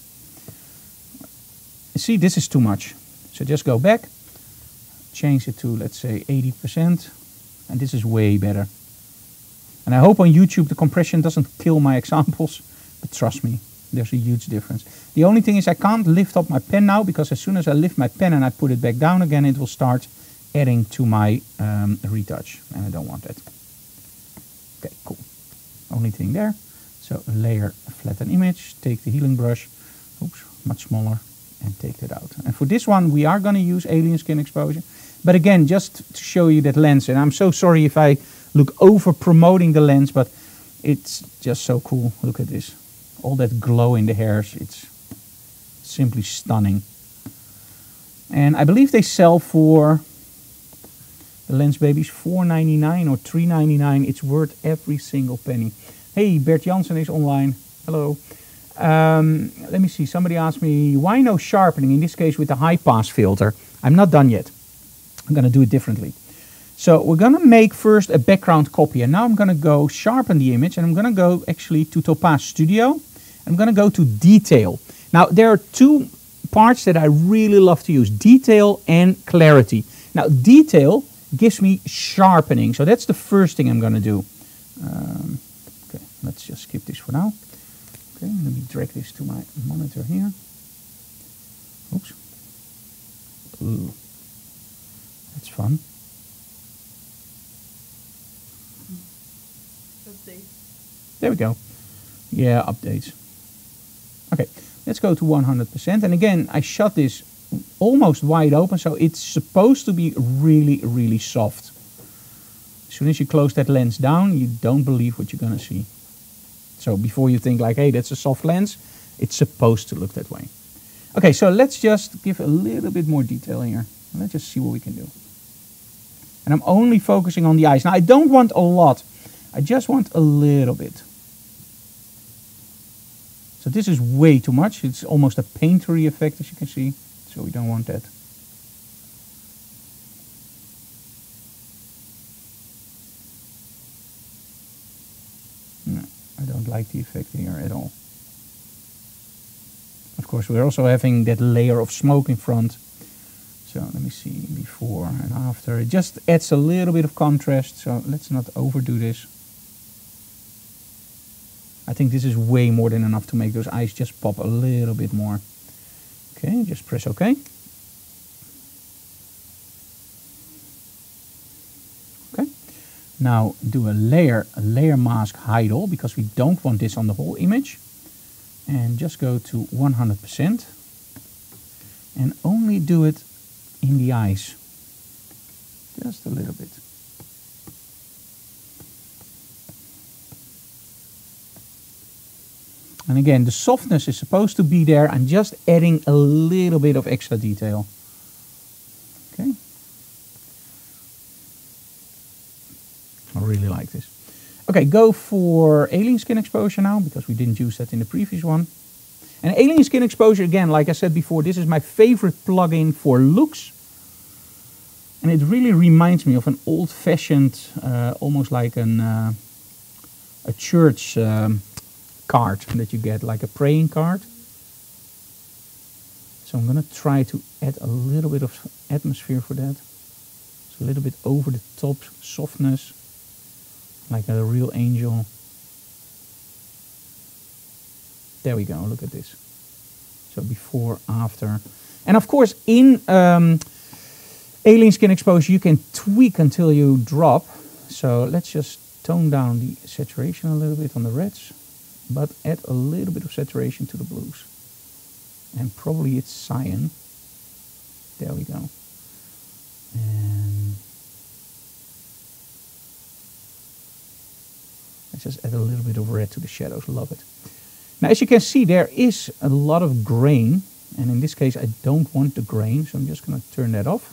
see, this is too much. So just go back, change it to, let's say, eighty percent, and this is way better. And I hope on YouTube the compression doesn't kill my examples, but trust me, there's a huge difference. The only thing is I can't lift up my pen now, because as soon as I lift my pen and I put it back down again, it will start adding to my um, retouch, and I don't want that. Okay, cool. Only thing there. So layer, flatten image, take the healing brush, oops, much smaller, and take that out. And for this one, we are going to use alien skin exposure. But again, just to show you that lens, and I'm so sorry if I look over promoting the lens, but it's just so cool. Look at this. All that glow in the hairs, it's simply stunning. And I believe they sell for the Lens Babies four ninety-nine or three ninety-nine. It's worth every single penny. Hey, Bert Jansen is online. Hello. Um, let me see, somebody asked me, why no sharpening, in this case with the high pass filter? I'm not done yet. I'm going to do it differently. So we're going to make first a background copy. And now I'm going to go sharpen the image. And I'm going to go actually to Topaz Studio. I'm going to go to detail. Now there are two parts that I really love to use. Detail and clarity. Now detail gives me sharpening. So that's the first thing I'm going to do. Um, okay, let's just skip this for now. Okay, let me drag this to my monitor here. Oops. Ooh. That's fun. Update. There we go. Yeah, updates. Okay, let's go to one hundred percent. And again, I shot this almost wide open, so it's supposed to be really, really soft. As soon as you close that lens down, you don't believe what you're going to see. So before you think like, hey, that's a soft lens, it's supposed to look that way. Okay, so let's just give a little bit more detail here. Let's just see what we can do. And I'm only focusing on the eyes. Now, I don't want a lot. I just want a little bit. So this is way too much. It's almost a paintery effect, as you can see. So we don't want that. No, I don't like the effect here at all. Of course, we're also having that layer of smoke in front. So let me see, before and after. It just adds a little bit of contrast, so let's not overdo this. I think this is way more than enough to make those eyes just pop a little bit more. Okay, just press OK. Okay. Now do a layer, a layer mask hide all, because we don't want this on the whole image. And just go to one hundred percent. And only do it in the eyes. Just a little bit. And again, the softness is supposed to be there. I'm just adding a little bit of extra detail. Okay. I really like this. Okay, go for alien skin exposure now, because we didn't use that in the previous one. And alien skin exposure, again, like I said before, this is my favorite plugin for looks. And it really reminds me of an old-fashioned, uh, almost like an, uh, a church um, card that you get, like a praying card. So I'm going to try to add a little bit of atmosphere for that. So a little bit over the top softness, like a real angel. There we go, look at this. So before, after. And of course, in um, alien skin exposure, you can tweak until you drop. So let's just tone down the saturation a little bit on the reds, but add a little bit of saturation to the blues. And probably it's cyan. There we go. And let's just add a little bit of red to the shadows, love it. Now, as you can see, there is a lot of grain, and in this case I don't want the grain, so I'm just going to turn that off.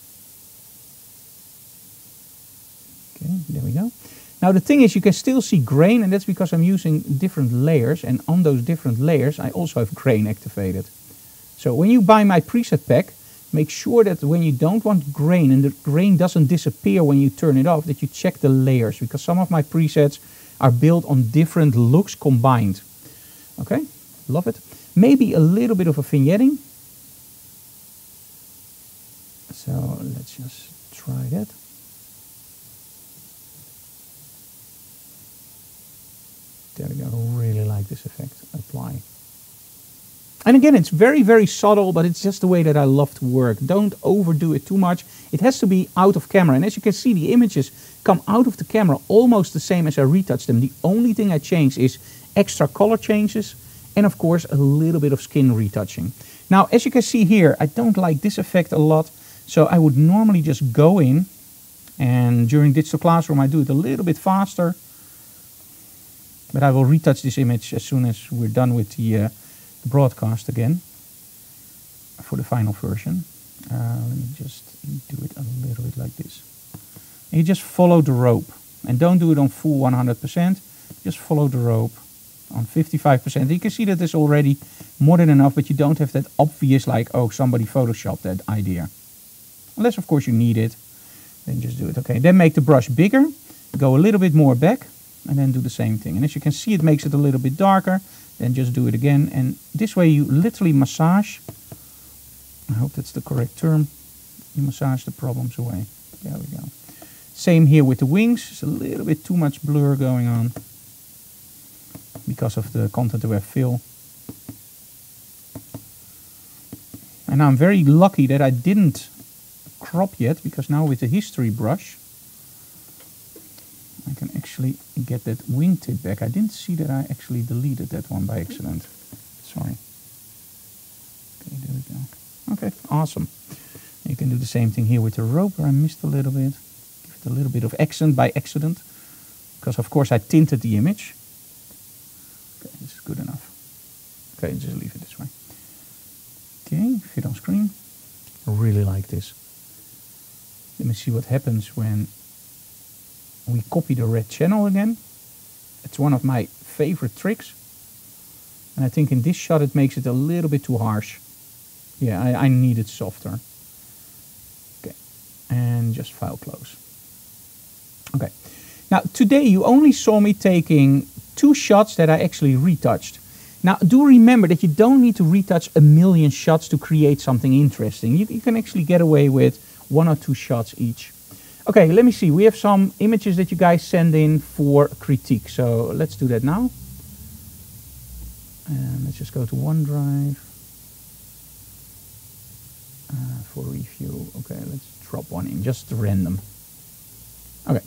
Okay, there we go. Now the thing is, you can still see grain, and that's because I'm using different layers, and on those different layers I also have grain activated. So when you buy my preset pack, make sure that when you don't want grain, and the grain doesn't disappear when you turn it off, that you check the layers, because some of my presets are built on different looks combined. Okay, love it. Maybe a little bit of a vignetting. So let's just try that. There we go, I really like this effect. Apply. And again, it's very, very subtle, but it's just the way that I love to work. Don't overdo it too much. It has to be out of camera. And as you can see, the images come out of the camera almost the same as I retouched them. The only thing I change is extra color changes, and of course a little bit of skin retouching. Now, as you can see here, I don't like this effect a lot, so I would normally just go in, and during Digital Classroom I do it a little bit faster, but I will retouch this image as soon as we're done with the, uh, the broadcast again for the final version. Uh, let me just do it a little bit like this. And you just follow the rope, and don't do it on full one hundred percent, just follow the rope on fifty-five percent. You can see that there's already more than enough, but you don't have that obvious like, oh, somebody photoshopped that idea. Unless of course you need it. Then just do it. Okay, then make the brush bigger, go a little bit more back, and then do the same thing. And as you can see, it makes it a little bit darker. Then just do it again, and this way you literally massage. I hope that's the correct term. You massage the problems away. There we go. Same here with the wings. It's a little bit too much blur going on because of the content aware fill. And I'm very lucky that I didn't crop yet, because now with the history brush I can actually get that wingtip back. I didn't see that I actually deleted that one by accident. Sorry. Okay, there we go. Okay, awesome. You can do the same thing here with the rope, where I missed a little bit. Give it a little bit of accent by accident, because of course I tinted the image. Okay, this is good enough. Okay, just leave it this way. Okay, fit on screen. I really like this. Let me see what happens when we copy the red channel again. It's one of my favorite tricks. And I think in this shot it makes it a little bit too harsh. Yeah, I, I need it softer. Okay, and just file close. Okay, now today you only saw me taking two shots that I actually retouched. Now do remember that you don't need to retouch a million shots to create something interesting. You, you can actually get away with one or two shots each. Okay, let me see. We have some images that you guys send in for critique. So let's do that now. And let's just go to OneDrive. Uh, for review. Okay, let's drop one in, just random. Okay.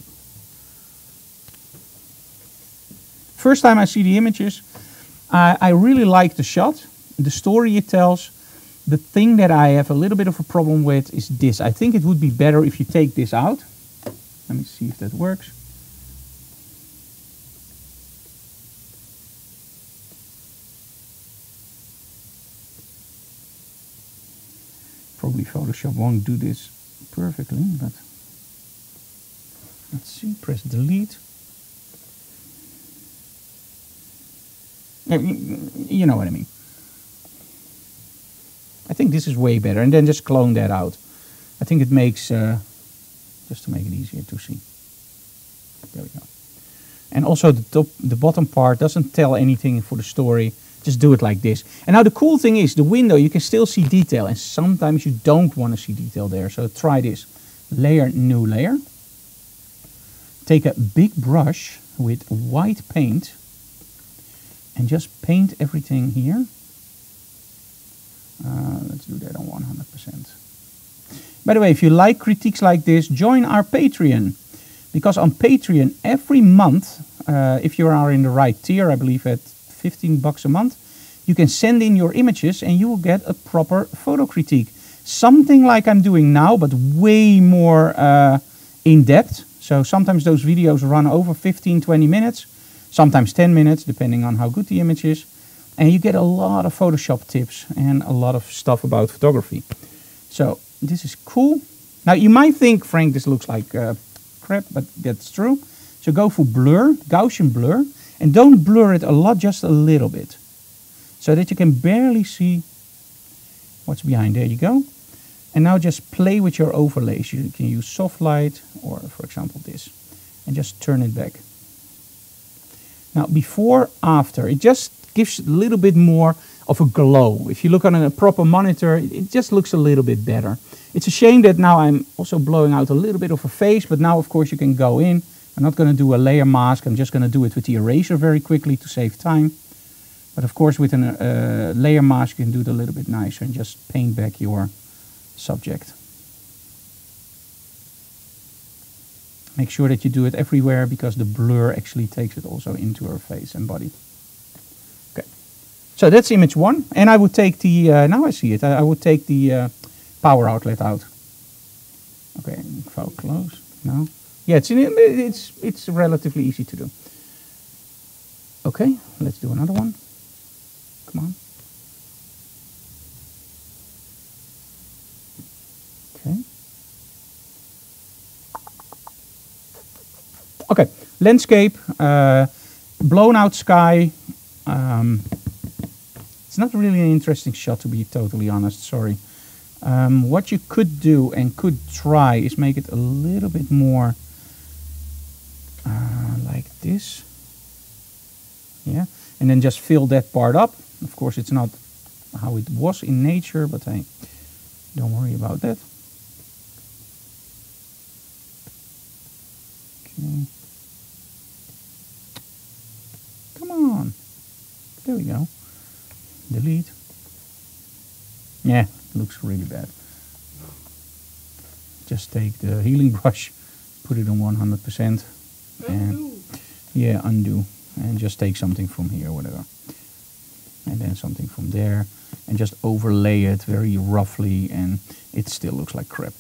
First time I see the images, I, I really like the shot, the story it tells. The thing that I have a little bit of a problem with is this. I think it would be better if you take this out. Let me see if that works. Probably Photoshop won't do this perfectly, but let's see. Press delete. You know what I mean. I think this is way better, and then just clone that out. I think it makes, uh, just to make it easier to see. There we go. And also the top, the bottom part doesn't tell anything for the story. Just do it like this. And now the cool thing is, the window, you can still see detail, and sometimes you don't want to see detail there. So try this. Layer, new layer. Take a big brush with white paint and just paint everything here. Uh, let's do that on one hundred percent. By the way, if you like critiques like this, join our Patreon. Because on Patreon, every month, uh, if you are in the right tier, I believe at fifteen bucks a month, you can send in your images and you will get a proper photo critique. Something like I'm doing now, but way more uh, in depth. So sometimes those videos run over fifteen, twenty minutes, sometimes ten minutes, depending on how good the image is. And you get a lot of Photoshop tips and a lot of stuff about photography. So this is cool. Now you might think, Frank, this looks like uh, crap, but that's true. So go for blur, Gaussian blur, and don't blur it a lot, just a little bit, so that you can barely see what's behind. There you go. And now just play with your overlays. You can use soft light, or for example this, and just turn it back. Now before, after, it just gives a little bit more of a glow. If you look on a proper monitor, it just looks a little bit better. It's a shame that now I'm also blowing out a little bit of a face, but now of course you can go in. I'm not going to do a layer mask, I'm just going to do it with the eraser very quickly to save time. But of course with a uh, layer mask you can do it a little bit nicer and just paint back your subject. Make sure that you do it everywhere, because the blur actually takes it also into her face and body. Okay, so that's image one, and I would take the, uh, now I see it, I, I would take the uh, power outlet out. Okay, file close, no. Yeah, it's, it's, it's relatively easy to do. Okay, let's do another one. Come on. Okay. Okay, landscape, uh, blown out sky. Um, it's not really an interesting shot, to be totally honest, sorry. Um, what you could do and could try is make it a little bit more uh, like this. Yeah, and then just fill that part up. Of course, it's not how it was in nature, but hey, don't worry about that. Okay. Come on. There we go. Delete. Yeah, looks really bad. Just take the healing brush, put it on one hundred percent. And yeah, undo. And just take something from here, whatever. And then something from there. And just overlay it very roughly, and it still looks like crap.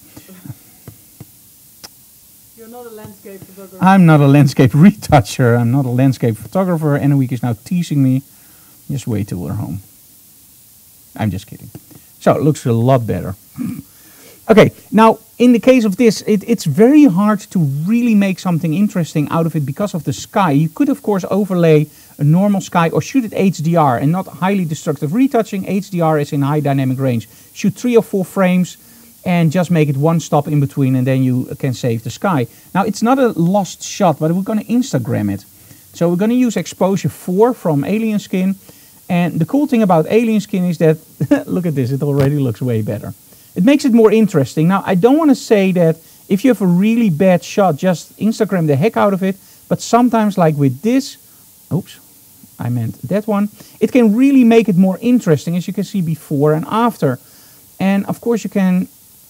You're not a landscape photographer. I'm not a landscape retoucher. I'm not a landscape photographer. Anouk is now teasing me. Just wait till we're home. I'm just kidding. So it looks a lot better. Okay, now in the case of this, it, it's very hard to really make something interesting out of it because of the sky. You could of course overlay a normal sky or shoot it H D R and not highly destructive retouching. H D R is in high dynamic range. Shoot three or four frames and just make it one stop in between, and then you can save the sky. Now it's not a lost shot, but we're going to Instagram it. So we're going to use exposure four from Alien Skin. And the cool thing about Alien Skin is that, look at this, it already looks way better. It makes it more interesting. Now, I don't want to say that if you have a really bad shot, just Instagram the heck out of it. But sometimes, like with this, oops, I meant that one, it can really make it more interesting, as you can see before and after. And of course you can,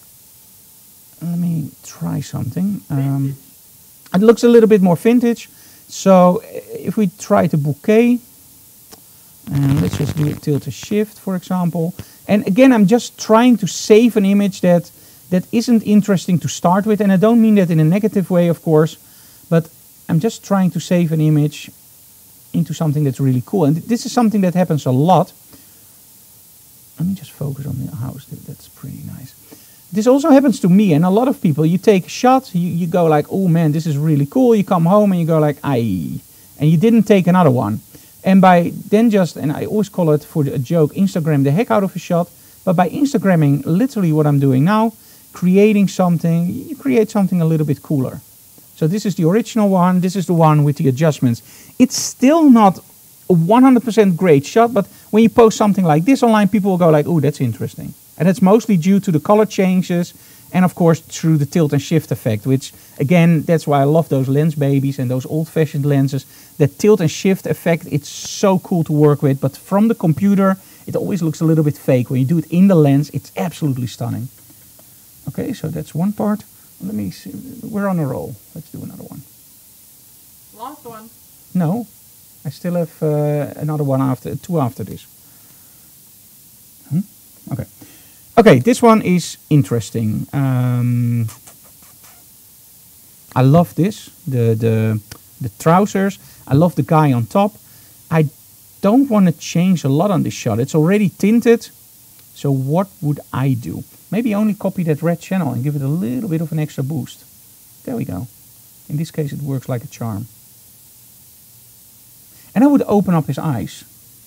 let me try something. Um, it looks a little bit more vintage. So if we try to bouquet, and let's just do a tilt and shift, for example. And again, I'm just trying to save an image that that isn't interesting to start with. And I don't mean that in a negative way, of course, but I'm just trying to save an image into something that's really cool. And th this is something that happens a lot. Let me just focus on the house. That's pretty nice. This also happens to me and a lot of people. You take a shot, you, you go like, oh man, this is really cool. You come home and you go like, aye. And you didn't take another one. And by then just, and I always call it for a joke, Instagram the heck out of a shot. But by Instagramming literally what I'm doing now, creating something, you create something a little bit cooler. So this is the original one. This is the one with the adjustments. It's still not a one hundred percent great shot, but when you post something like this online, people will go like, oh, that's interesting. And it's mostly due to the color changes and of course through the tilt and shift effect, which again, that's why I love those lens babies and those old-fashioned lenses. That tilt and shift effect, it's so cool to work with, but from the computer, it always looks a little bit fake. When you do it in the lens, it's absolutely stunning. Okay, so that's one part. Let me see. We're on a roll. Let's do another one. Last one. No, I still have uh, another one after, two after this. Hmm? Okay. Okay, this one is interesting. Um, I love this, the, the, the trousers. I love the guy on top. I don't want to change a lot on this shot. It's already tinted. So what would I do? Maybe only copy that red channel and give it a little bit of an extra boost. There we go. In this case, it works like a charm. And I would open up his eyes.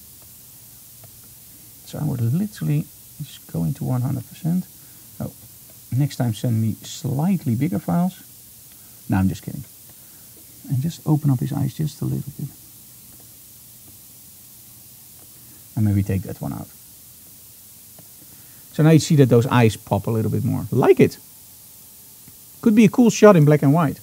So I would literally just go into one hundred percent. Oh, next time send me slightly bigger files. No, I'm just kidding. And just open up his eyes just a little bit. And maybe take that one out. So now you see that those eyes pop a little bit more. Like it. Could be a cool shot in black and white.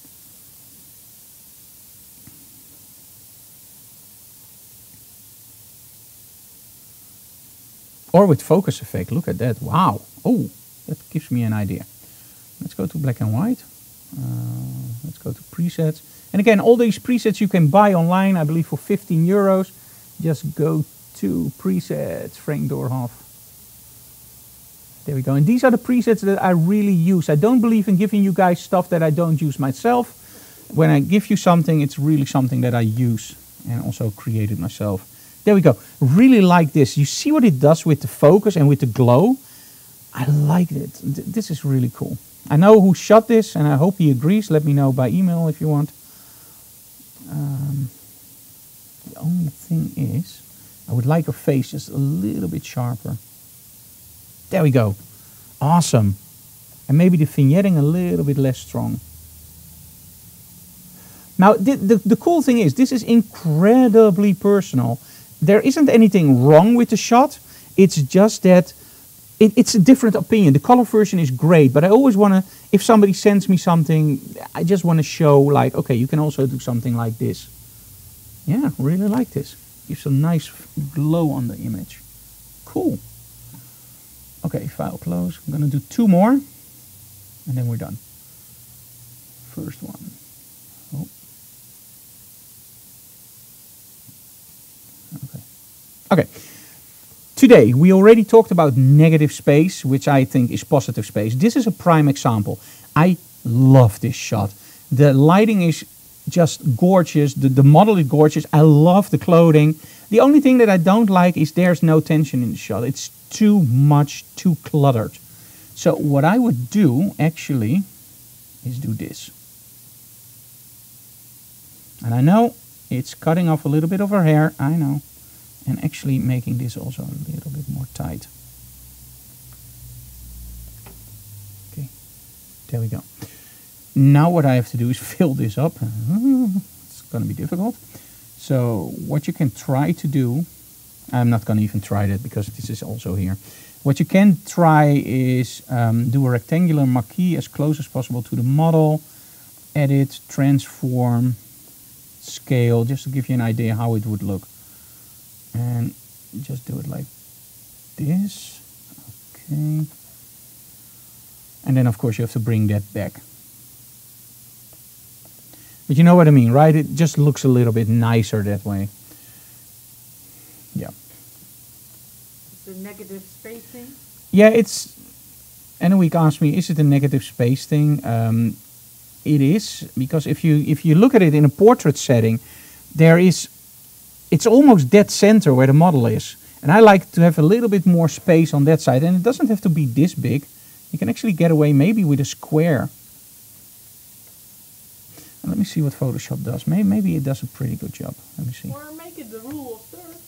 Or with focus effect. Look at that. Wow. Oh, that gives me an idea. Let's go to black and white. Uh, let's go to presets. And again, all these presets you can buy online, I believe for fifteen euros. Just go to presets, Frank Doorhoff. There we go. And these are the presets that I really use. I don't believe in giving you guys stuff that I don't use myself. When I give you something, it's really something that I use and also created myself. There we go. Really like this. You see what it does with the focus and with the glow? I like it. Th this is really cool. I know who shot this and I hope he agrees. Let me know by email if you want. Um, the only thing is, I would like her face just a little bit sharper. There we go. Awesome. And maybe the vignetting a little bit less strong. Now, the, the, the cool thing is, this is incredibly personal. There isn't anything wrong with the shot. It's just that it, it's a different opinion. The color version is great, but I always want to, if somebody sends me something, I just want to show like, okay, you can also do something like this. Yeah, really like this. Gives a nice glow on the image. Cool. Okay, file close. I'm going to do two more, and then we're done. First one. Oh. Okay. Okay. Today, we already talked about negative space, which I think is positive space. This is a prime example. I love this shot. The lighting is just gorgeous. The, the model is gorgeous. I love the clothing. The only thing that I don't like is there's no tension in the shot. It's too much, too cluttered. So what I would do, actually, is do this. And I know it's cutting off a little bit of her hair. I know. And actually making this also a little bit more tight. Okay, there we go. Now what I have to do is fill this up. It's going to be difficult. So what you can try to do, I'm not going to even try that because this is also here. What you can try is um, do a rectangular marquee as close as possible to the model. Edit, transform, scale, just to give you an idea how it would look. And just do it like this. Okay. And then of course you have to bring that back. But you know what I mean, right? It just looks a little bit nicer that way. Yeah. The negative spacing? Yeah, it's... Anouk asked me, is it a negative space thing? Um, it is, because if you if you look at it in a portrait setting, there is... It's almost dead center where the model is. And I like to have a little bit more space on that side. And it doesn't have to be this big. You can actually get away maybe with a square. And let me see what Photoshop does. Maybe, maybe it does a pretty good job. Let me see. Or make it the rule of thirds.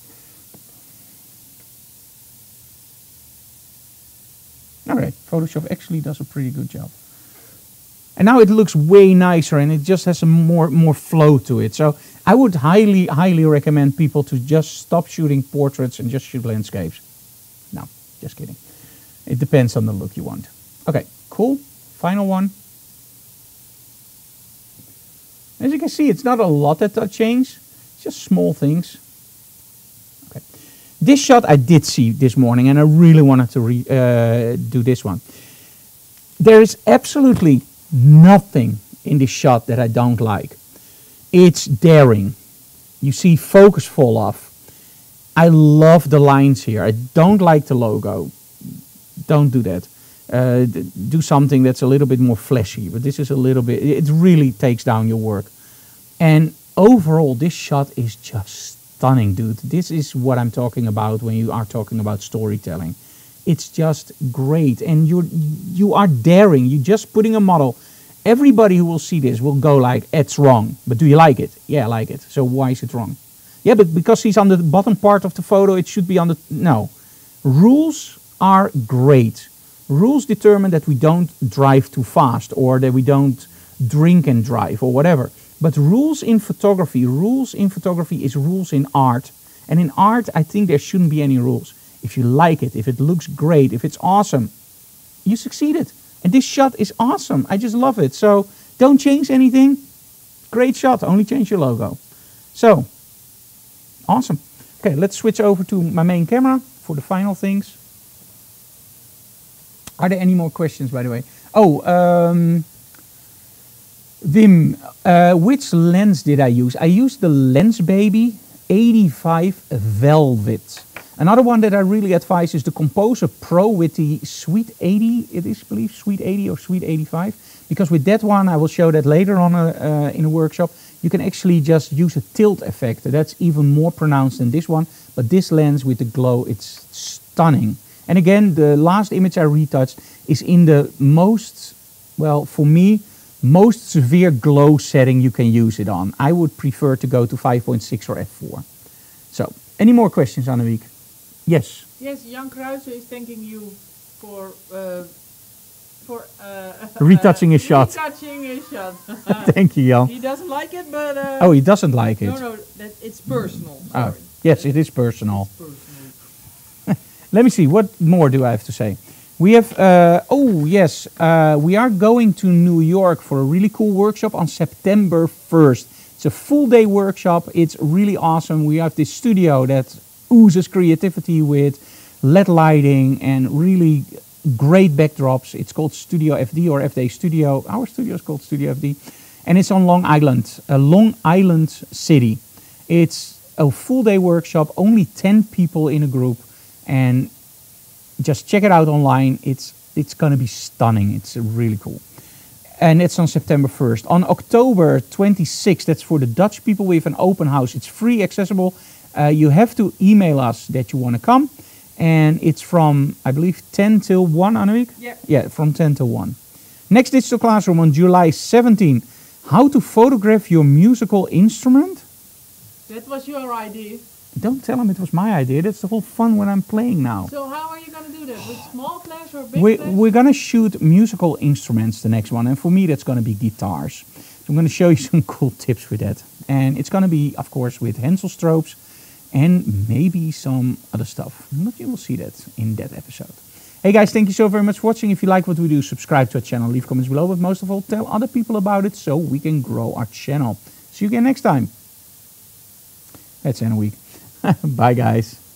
Alright, Photoshop actually does a pretty good job. And now it looks way nicer and it just has a more, more flow to it. So I would highly, highly recommend people to just stop shooting portraits and just shoot landscapes. No, just kidding. It depends on the look you want. Okay, cool. Final one. As you can see, it's not a lot that change. It's just small things. Okay. This shot I did see this morning and I really wanted to re, uh, do this one. There is absolutely nothing in this shot that I don't like. It's daring. You see focus fall off. I love the lines here. I don't like the logo. Don't do that. Uh, do something that's a little bit more fleshy, but this is a little bit, it really takes down your work. And overall, this shot is just stunning, dude. This is what I'm talking about when you are talking about storytelling. It's just great, and you're, you are daring. You're just putting a model. Everybody who will see this will go like, it's wrong. But do you like it? Yeah, I like it. So why is it wrong? Yeah, but because he's on the bottom part of the photo, it should be on the... No. Rules are great. Rules determine that we don't drive too fast or that we don't drink and drive or whatever. But rules in photography, rules in photography is rules in art. And in art, I think there shouldn't be any rules. If you like it, if it looks great, if it's awesome, you succeeded. And this shot is awesome. I just love it. So don't change anything. Great shot. Only change your logo. So, awesome. Okay, let's switch over to my main camera for the final things. Are there any more questions, by the way? Oh, um, Wim, uh, which lens did I use? I used the Lensbaby eighty-five Velvet. Another one that I really advise is the Composer Pro with the Sweet eighty, it is, I believe, Sweet eighty or Sweet eighty-five. Because with that one, I will show that later on uh, uh, in a workshop, you can actually just use a tilt effect. That's even more pronounced than this one. But this lens with the glow, it's stunning. And again, the last image I retouched is in the most, well, for me, most severe glow setting you can use it on. I would prefer to go to five point six or f four. So, any more questions, Anouk? Yes. Yes, Jan Kruijsen is thanking you for uh, for uh, Retouching a shot. Retouching a shot. Thank you, Jan. He doesn't like it, but uh, Oh, he doesn't like it. no, no, that it's personal. Oh, Sorry. yes, it is personal. Personal. Let me see, what more do I have to say? We have, uh, oh yes, uh, we are going to New York for a really cool workshop on September first. It's a full day workshop. It's really awesome. We have this studio that oozes creativity with L E D lighting and really great backdrops. It's called Studio F D or F D Studio. Our studio is called Studio F D. And it's on Long Island, a Long Island city. It's a full day workshop, only ten people in a group. And just check it out online. It's it's going to be stunning. It's really cool. And it's on September first. On October twenty-sixth, that's for the Dutch people, we have an open house. It's free, accessible. Uh, you have to email us that you want to come. And it's from, I believe, ten till one, Annemiek? Yeah. Yeah, from ten till one. Next Digital Classroom on July seventeenth. How to photograph your musical instrument? That was your idea. Don't tell them it was my idea. That's the whole fun when I'm playing now. So how are you going to do that? With small flash or big We, flash? we're going to shoot musical instruments the next one. And for me, that's going to be guitars. So I'm going to show you some cool tips with that. And it's going to be, of course, with Hansel strobes and maybe some other stuff. But you will see that in that episode. Hey guys, thank you so very much for watching. If you like what we do, subscribe to our channel, leave comments below. But most of all, tell other people about it so we can grow our channel. See you again next time. That's in a week. Bye guys.